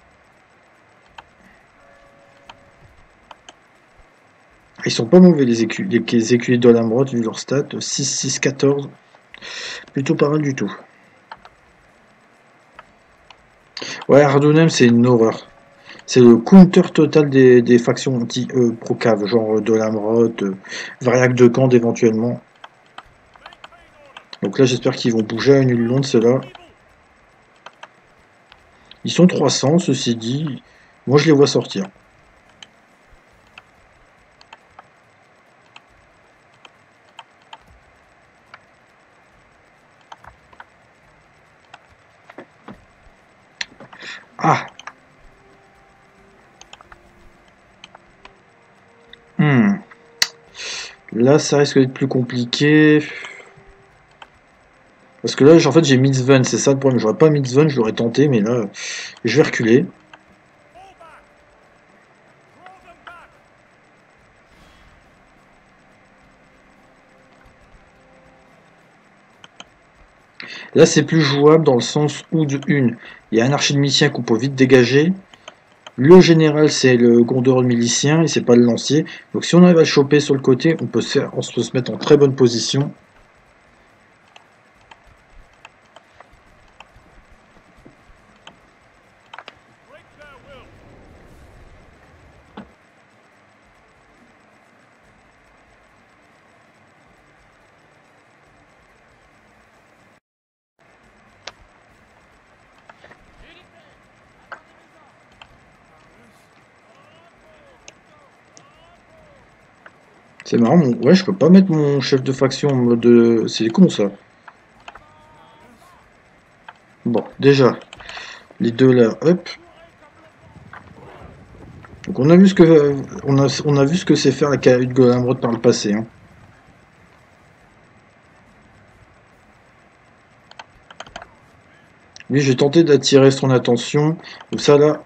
Ils sont pas mauvais, les, écu les, les écuyers de l'Ambrot, vu leur stat. six, six, quatorze. Plutôt pas mal du tout. Ouais, Ardonem, c'est une horreur. C'est le counter total des, des factions anti-pro-cave, genre de l'Amrot, euh, Variac de Camp éventuellement. Donc là, j'espère qu'ils vont bouger à une londe, ceux-là. Ils sont trois cents, ceci dit. Moi, je les vois sortir. Ah! Hmm. Là, ça risque d'être plus compliqué. Parce que là, en fait, j'ai Mitzvah, c'est ça le problème. J'aurais pas Mitzvah, je l'aurais tenté, mais là, je vais reculer. Fall back. Throw them back. Là, c'est plus jouable dans le sens où, de une, il y a un archimisien qu'on peut vite dégager. Le général, c'est le Gondor milicien, et c'est pas le lancier. Donc, si on arrive à le choper sur le côté, on peut se, faire, on peut se mettre en très bonne position. Break their will. C'est marrant, mon... ouais, je peux pas mettre mon chef de faction en mode... euh, c'est con, ça. Bon, déjà, les deux là, hop. Donc on a vu ce que on a, on a vu ce que c'est faire la cahute de Golamrod par le passé. Hein. Lui, j'ai tenté d'attirer son attention. Donc ça là.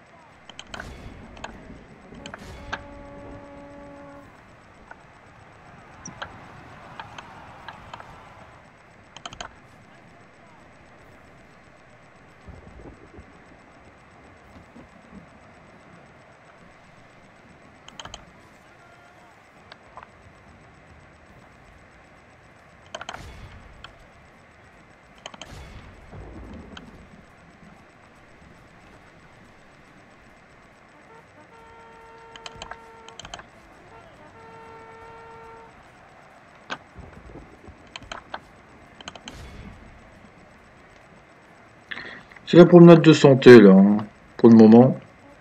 C'est la promenade de santé là, hein, pour le moment.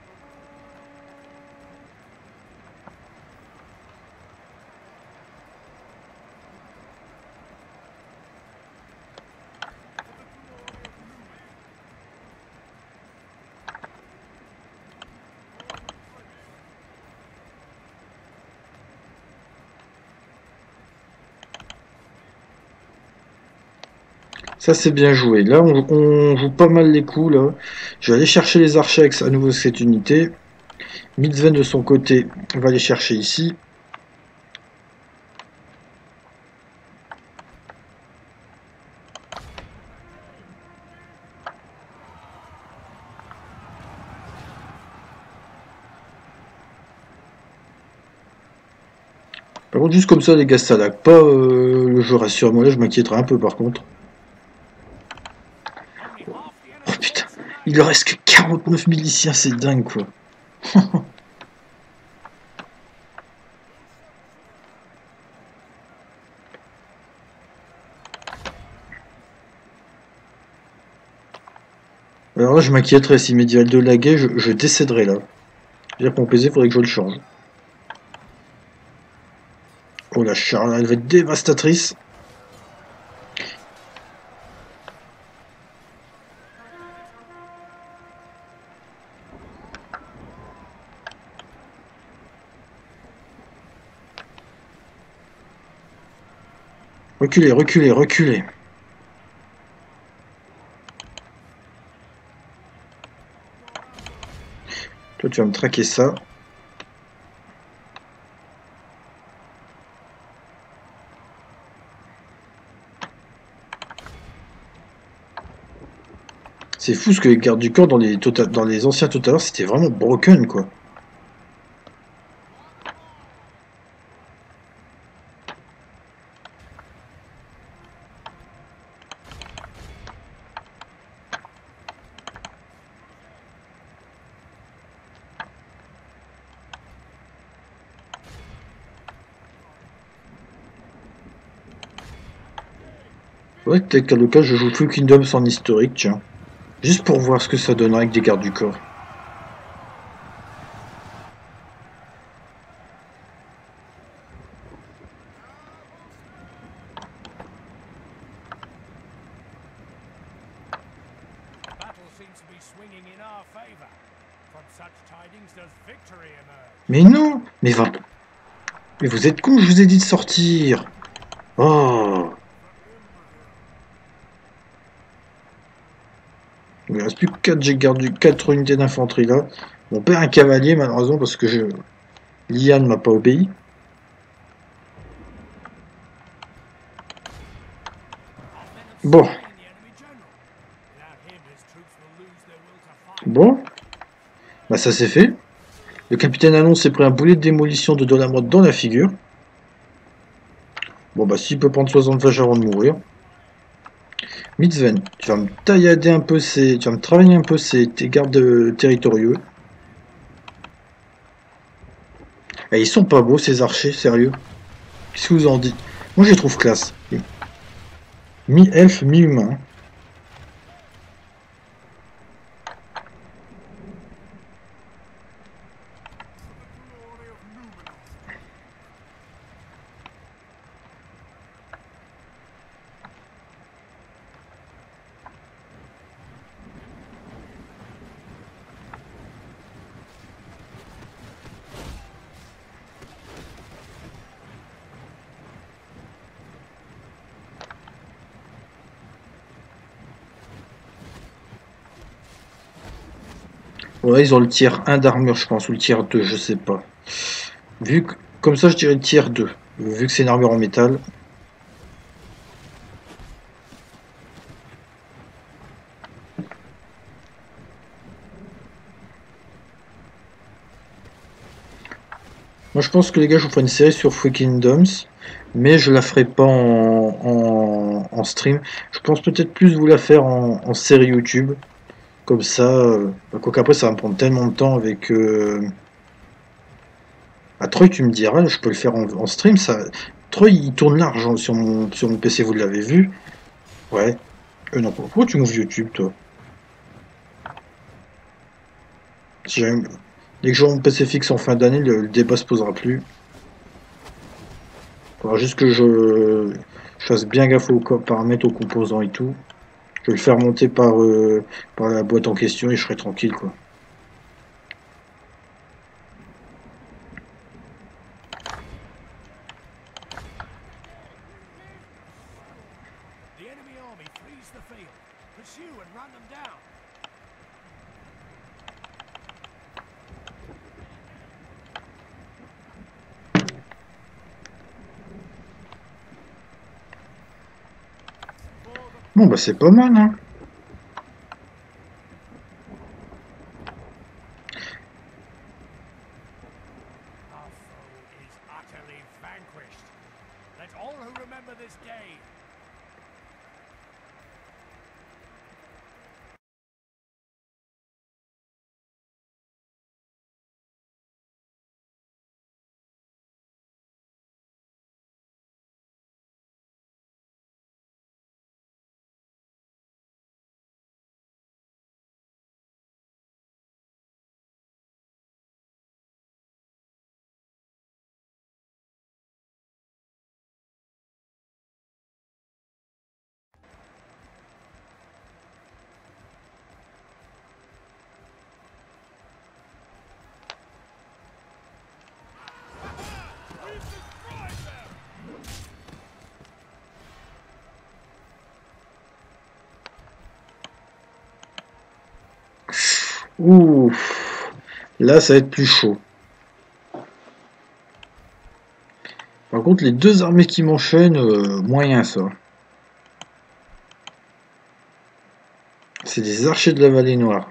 Ça c'est bien joué. Là on, on joue pas mal les coups là. Je vais aller chercher les archers avec à nouveau cette unité. Mitzven de son côté va les chercher ici. Par contre, juste comme ça, les gars, ça lag pas euh, le jeu, rassure-moi. Là, je m'inquiéterais un peu par contre. Oh putain, il leur reste que quarante-neuf miliciens, c'est dingue quoi. Alors là, je m'inquiéterais si Medieval deux laguait, je, je décéderais là. C'est-à-dire que mon P C, faudrait que je le change. Oh la charge, elle va être dévastatrice. Reculez, reculez, reculez. Toi, tu vas me traquer ça. C'est fou ce que les gardes du corps dans les, tota- dans les anciens Total War, c'était vraiment broken quoi. Ouais, peut-être qu'à l'occasion je joue Full Kingdoms en historique, tiens. Juste pour voir ce que ça donnerait avec des gardes du corps. Battle seems to be swinging in our favor. From such tidings does victory emerge. Mais non! Mais va... Mais vous êtes con, je vous ai dit de sortir! Oh! Il ne reste plus que quatre, j'ai gardé quatre unités d'infanterie là. Mon père un cavalier malheureusement parce que je... L'I A ne m'a pas obéi. Bon. Bon. Bah ça c'est fait. Le capitaine Alonso s'est pris un boulet de démolition de Dolomote dans la figure. Bon bah s'il peut prendre soixante vaches avant de mourir. Mitzven, tu vas me taillader un peu ces... Tu vas me travailler un peu ces... tes gardes territoriaux. Et ils sont pas beaux ces archers, sérieux. Qu'est-ce que vous en dites? Moi je les trouve classe. Mi-elfe, mi-humain. Ouais, ils ont le tiers un d'armure, je pense, ou le tiers deux, je sais pas. Vu que, comme ça, je dirais le tiers deux. Vu que c'est une armure en métal. Moi, je pense que les gars, je vous ferai une série sur Free Kingdoms. Mais je la ferai pas en, en, en stream. Je pense peut-être plus vous la faire en, en série YouTube. Comme ça, euh, quoi qu'après ça va me prendre tellement de temps avec... Euh... Ah, Troy, tu me diras, je peux le faire en, en stream, ça... Troy, il tourne large hein, sur, mon, sur mon P C, vous l'avez vu. Ouais. Euh, non, pourquoi tu m'ouvres YouTube, toi? Si jamais... Dès que j'aurai mon P C fixe en fin d'année, le, le débat se posera plus. Faudra juste que je, je fasse bien gaffe aux paramètres, aux composants et tout. Je vais le faire monter par, euh, par la boîte en question et je serai tranquille, quoi. The enemy army flees the field. Pursue and run them down. Bon, bah c'est pas mal, hein. Our foe is utterly vanquished. vanquished. Let all who remember this day We've destroyed them! Ouh, là ça va être plus chaud. Par contre, les deux armées qui m'enchaînent, euh, moyen ça. C'est des archers de la vallée noire.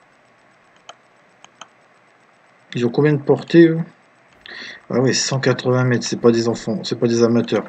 Ils ont combien de portée eux? Ah ouais, cent quatre-vingts mètres, c'est pas des enfants, c'est pas des amateurs.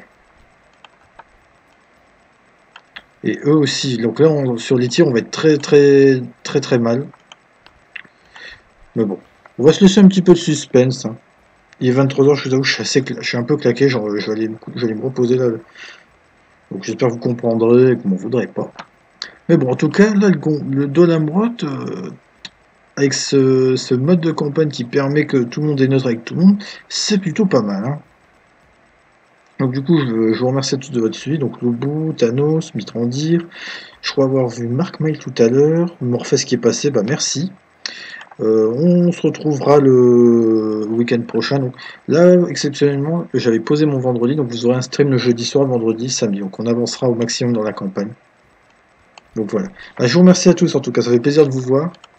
Et eux aussi. Donc là, on- sur les tirs, on va être très très très très mal. Mais bon, on va se laisser un petit peu de suspense, hein. Il est vingt-trois heures, je vous avoue, je suis, assez cla- je suis un peu claqué, genre, je vais aller, me cou- je vais aller me reposer là. Donc j'espère que vous comprendrez et que vous m'en voudrez pas. Mais bon, en tout cas, là, le, gon- le Dolamrot, euh, avec ce, ce mode de campagne qui permet que tout le monde est neutre avec tout le monde, c'est plutôt pas mal, hein. Donc du coup, je, je vous remercie à tous de votre suivi. Donc Lobo, Thanos, Mitrandir, je crois avoir vu Mark Mail tout à l'heure, Morpheus qui est passé, bah merci. Euh, on se retrouvera le week-end prochain. Donc là, exceptionnellement, j'avais posé mon vendredi, donc vous aurez un stream le jeudi soir, vendredi, samedi. Donc on avancera au maximum dans la campagne. Donc voilà. Bah, je vous remercie à tous, en tout cas, ça fait plaisir de vous voir.